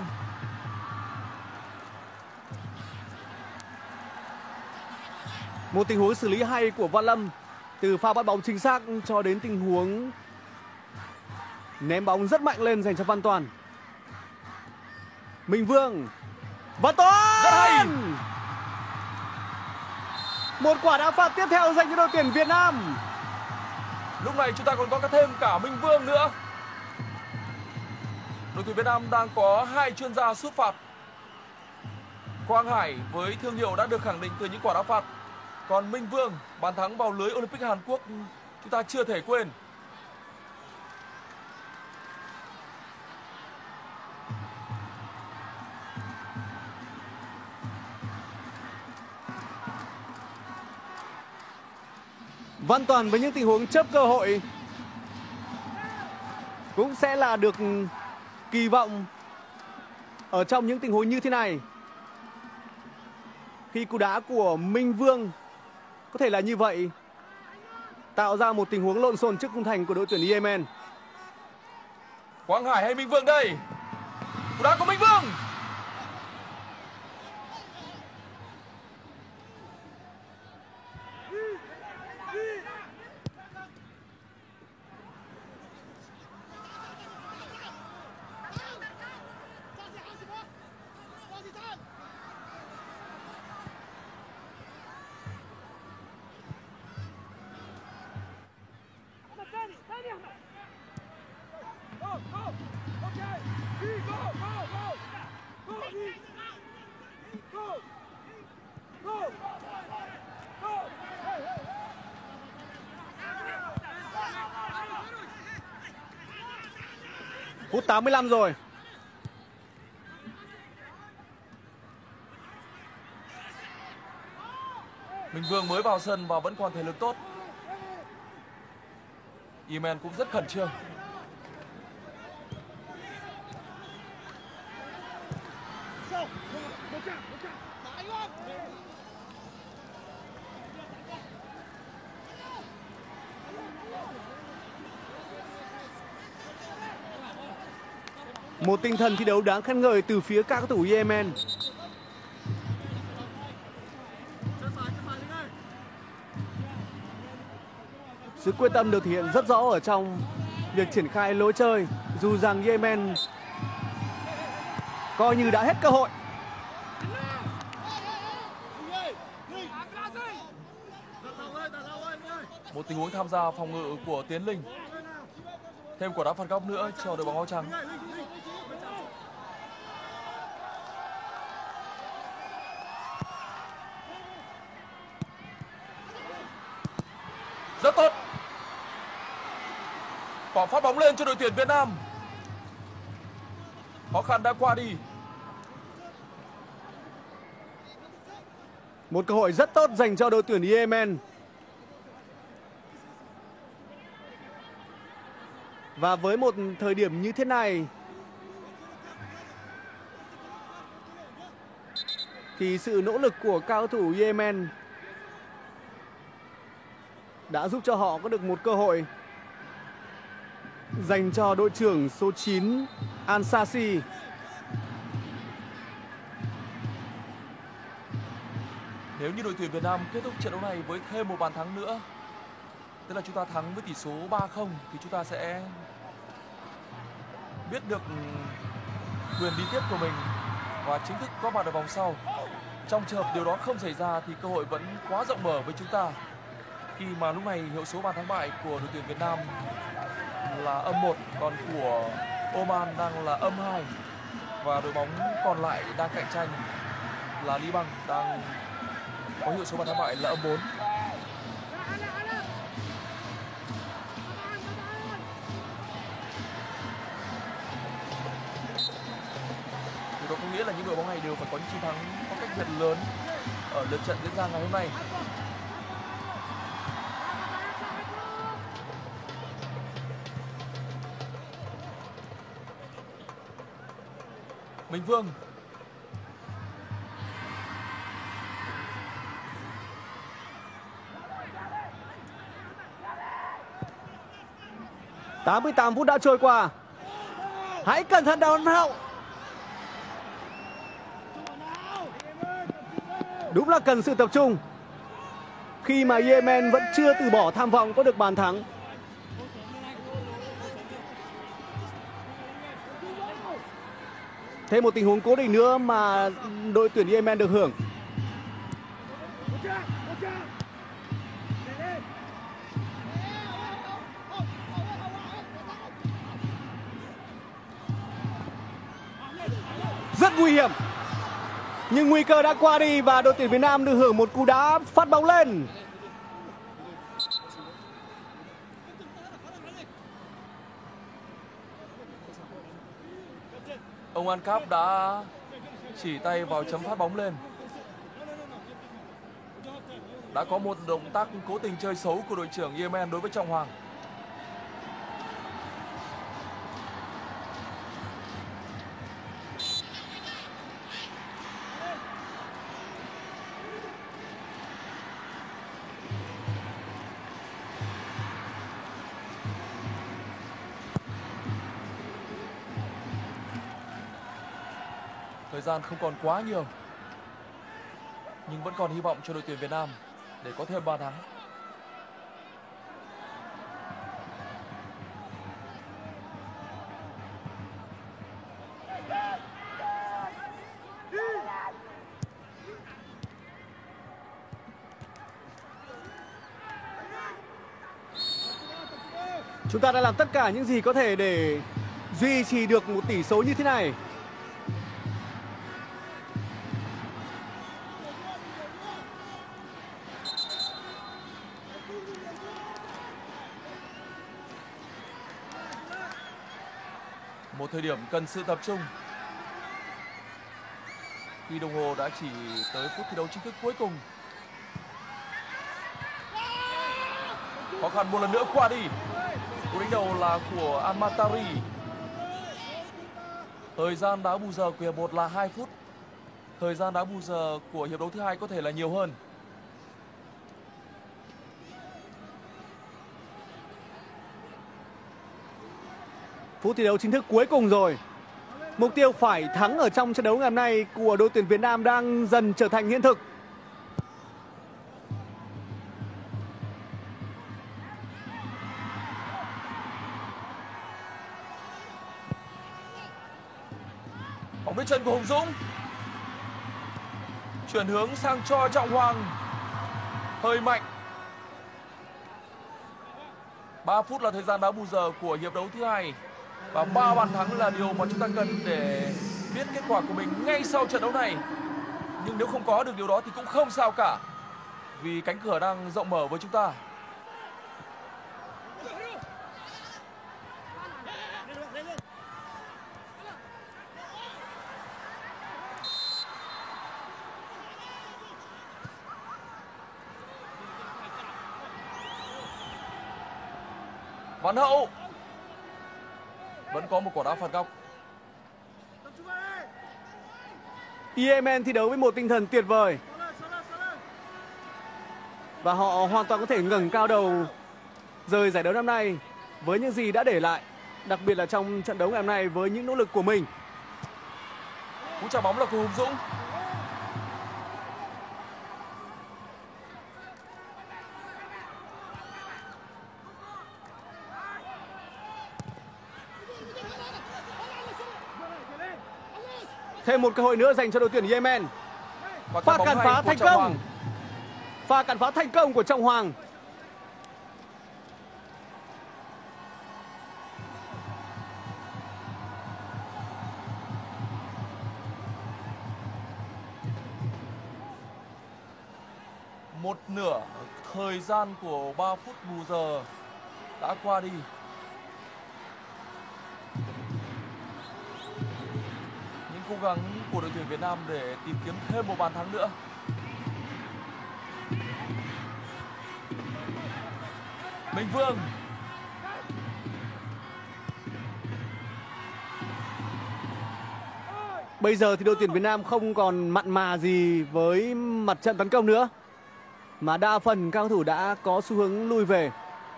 Một tình huống xử lý hay của Văn Lâm, từ pha bắt bóng chính xác cho đến tình huống ném bóng rất mạnh lên dành cho Văn Toàn. Minh Vương, Văn Toàn rất hay. Một quả đá phạt tiếp theo dành cho đội tuyển Việt Nam. Lúc này chúng ta còn có thêm cả Minh Vương nữa. Đội tuyển Việt Nam đang có 2 chuyên gia sút phạt. Quang Hải với thương hiệu đã được khẳng định từ những quả đá phạt. Còn Minh Vương, bàn thắng vào lưới Olympic Hàn Quốc chúng ta chưa thể quên. Văn Toàn với những tình huống chớp cơ hội. cũng sẽ là được kỳ vọng ở trong những tình huống như thế này. Khi cú đá của Minh Vương có thể là như vậy, tạo ra một tình huống lộn xộn trước khung thành của đội tuyển Yemen. Quang Hải hay Minh Vương đây? Cú đá của Minh Vương. Phút 85 rồi. Minh Vương mới vào sân và vẫn còn thể lực tốt. Yemen cũng rất khẩn trương. Một tinh thần thi đấu đáng khen ngợi từ phía các cầu thủ Yemen. Sự quyết tâm được thể hiện rất rõ ở trong việc triển khai lối chơi, dù rằng Yemen coi như đã hết cơ hội. Một tình huống tham gia phòng ngự của Tiến Linh. Thêm quả đá phạt góc nữa cho đội bóng áo trắng. Rất tốt. Quả phát bóng lên cho đội tuyển Việt Nam. Khó khăn đã qua đi. Một cơ hội rất tốt dành cho đội tuyển Yemen. Và với một thời điểm như thế này thì sự nỗ lực của cao thủ Yemen đã giúp cho họ có được một cơ hội dành cho đội trưởng số 9 Al-Sasi. Nếu như đội tuyển Việt Nam kết thúc trận đấu này với thêm một bàn thắng nữa, tức là chúng ta thắng với tỷ số 3-0, thì chúng ta sẽ biết được quyền đi tiếp của mình và chính thức có mặt ở vòng sau. Trong trường hợp điều đó không xảy ra thì cơ hội vẫn quá rộng mở với chúng ta, khi mà lúc này hiệu số bàn thắng bại của đội tuyển Việt Nam là -1, còn của Oman đang là -2, và đội bóng còn lại đang cạnh tranh là Liban đang có hiệu số bàn thắng bại là -4. Điều đó có nghĩa là những đội bóng này đều phải có những chiến thắng có cách biệt lớn ở lượt trận diễn ra ngày hôm nay. Minh Vương. – 88 phút đã trôi qua. Hãy cẩn thận đón hậu. Đúng là cần sự tập trung khi mà Yemen vẫn chưa từ bỏ tham vọng có được bàn thắng. Thêm một tình huống cố định nữa mà đội tuyển Yemen được hưởng. Rất nguy hiểm. Nhưng nguy cơ đã qua đi và đội tuyển Việt Nam được hưởng một cú đá phát bóng lên. Ông An Cáp đã chỉ tay vào chấm phát bóng lên. Đã có một động tác cố tình chơi xấu của đội trưởng Yemen đối với Trọng Hoàng. Thời gian không còn quá nhiều, nhưng vẫn còn hy vọng cho đội tuyển Việt Nam để có thêm bàn thắng. Chúng ta đã làm tất cả những gì có thể để duy trì được một tỷ số như thế này. Một thời điểm cần sự tập trung, khi đồng hồ đã chỉ tới phút thi đấu chính thức cuối cùng. Khó khăn một lần nữa qua đi. Cú đánh đầu là của Almatari. Thời gian đá bù giờ của hiệp 1 là 2 phút. Thời gian đá bù giờ của hiệp đấu thứ hai có thể là nhiều hơn. Phút thi đấu chính thức cuối cùng rồi. Mục tiêu phải thắng ở trong trận đấu ngày hôm nay của đội tuyển Việt Nam đang dần trở thành hiện thực. Bóng đến chân của Hùng Dũng. Chuyển hướng sang cho Trọng Hoàng. Hơi mạnh. 3 phút là thời gian đá bù giờ của hiệp đấu thứ hai. Và 3 bàn thắng là điều mà chúng ta cần để biết kết quả của mình ngay sau trận đấu này. Nhưng nếu không có được điều đó thì cũng không sao cả, vì cánh cửa đang rộng mở với chúng ta. Văn Hậu vẫn có một quả đá phạt góc. Yemen thi đấu với một tinh thần tuyệt vời và họ hoàn toàn có thể ngẩng cao đầu rời giải đấu năm nay với những gì đã để lại, đặc biệt là trong trận đấu ngày hôm nay với những nỗ lực của mình. Cú chạm bóng là của Hùng Dũng. Thêm một cơ hội nữa dành cho đội tuyển Yemen. Pha cản phá thành công. Pha cản phá thành công của Trọng Hoàng. Một nửa thời gian của 3 phút bù giờ đã qua đi. Những cố gắng của đội tuyển Việt Nam để tìm kiếm thêm một bàn thắng nữa. Minh Vương. Bây giờ thì đội tuyển Việt Nam không còn mặn mà gì với mặt trận tấn công nữa, mà đa phần các cầu thủ đã có xu hướng lui về.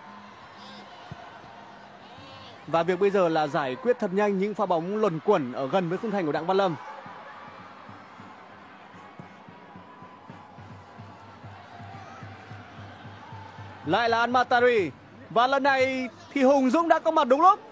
Và việc bây giờ là giải quyết thật nhanh những pha bóng luẩn quẩn ở gần với khung thành của Đặng Văn Lâm. Lại là Almatari. Và lần này thì Hùng Dũng đã có mặt đúng lúc.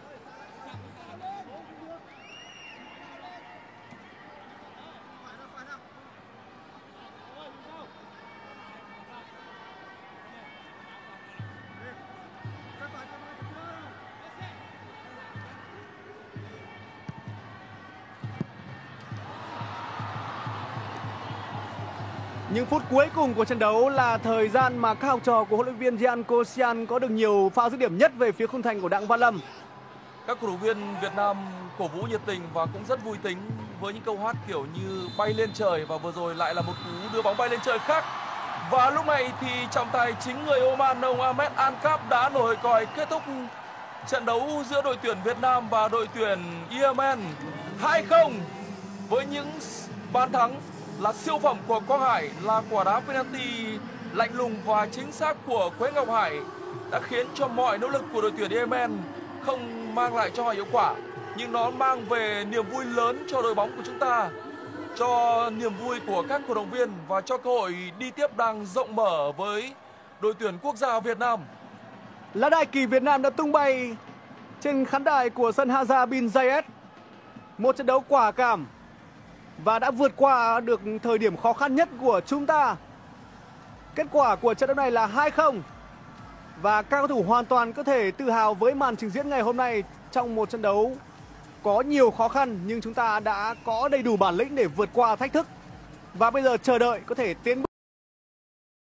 Những phút cuối cùng của trận đấu là thời gian mà các học trò của huấn luyện viên Jean Kosian có được nhiều pha dứt điểm nhất về phía khung thành của Đặng Văn Lâm. Các cổ động viên Việt Nam cổ vũ nhiệt tình và cũng rất vui tính với những câu hát kiểu như bay lên trời, và vừa rồi lại là một cú đưa bóng bay lên trời khác. Và lúc này thì trọng tài chính người Oman, ông Ahmed Ankap đã nổi còi kết thúc trận đấu giữa đội tuyển Việt Nam và đội tuyển Yemen 2-0 với những bàn thắng là siêu phẩm của Quang Hải, là quả đá penalty lạnh lùng và chính xác của Quế Ngọc Hải đã khiến cho mọi nỗ lực của đội tuyển Yemen không mang lại cho họ hiệu quả. nhưng nó mang về niềm vui lớn cho đội bóng của chúng ta, cho niềm vui của các cổ động viên và cho cơ hội đi tiếp đang rộng mở với đội tuyển quốc gia Việt Nam. Lá đại kỳ Việt Nam đã tung bay trên khán đài của sân Haja Bin Zayed. Một trận đấu quả cảm và đã vượt qua được thời điểm khó khăn nhất của chúng ta. Kết quả của trận đấu này là 2-0. Và các cầu thủ hoàn toàn có thể tự hào với màn trình diễn ngày hôm nay trong một trận đấu có nhiều khó khăn, nhưng chúng ta đã có đầy đủ bản lĩnh để vượt qua thách thức. Và bây giờ chờ đợi có thể tiến bước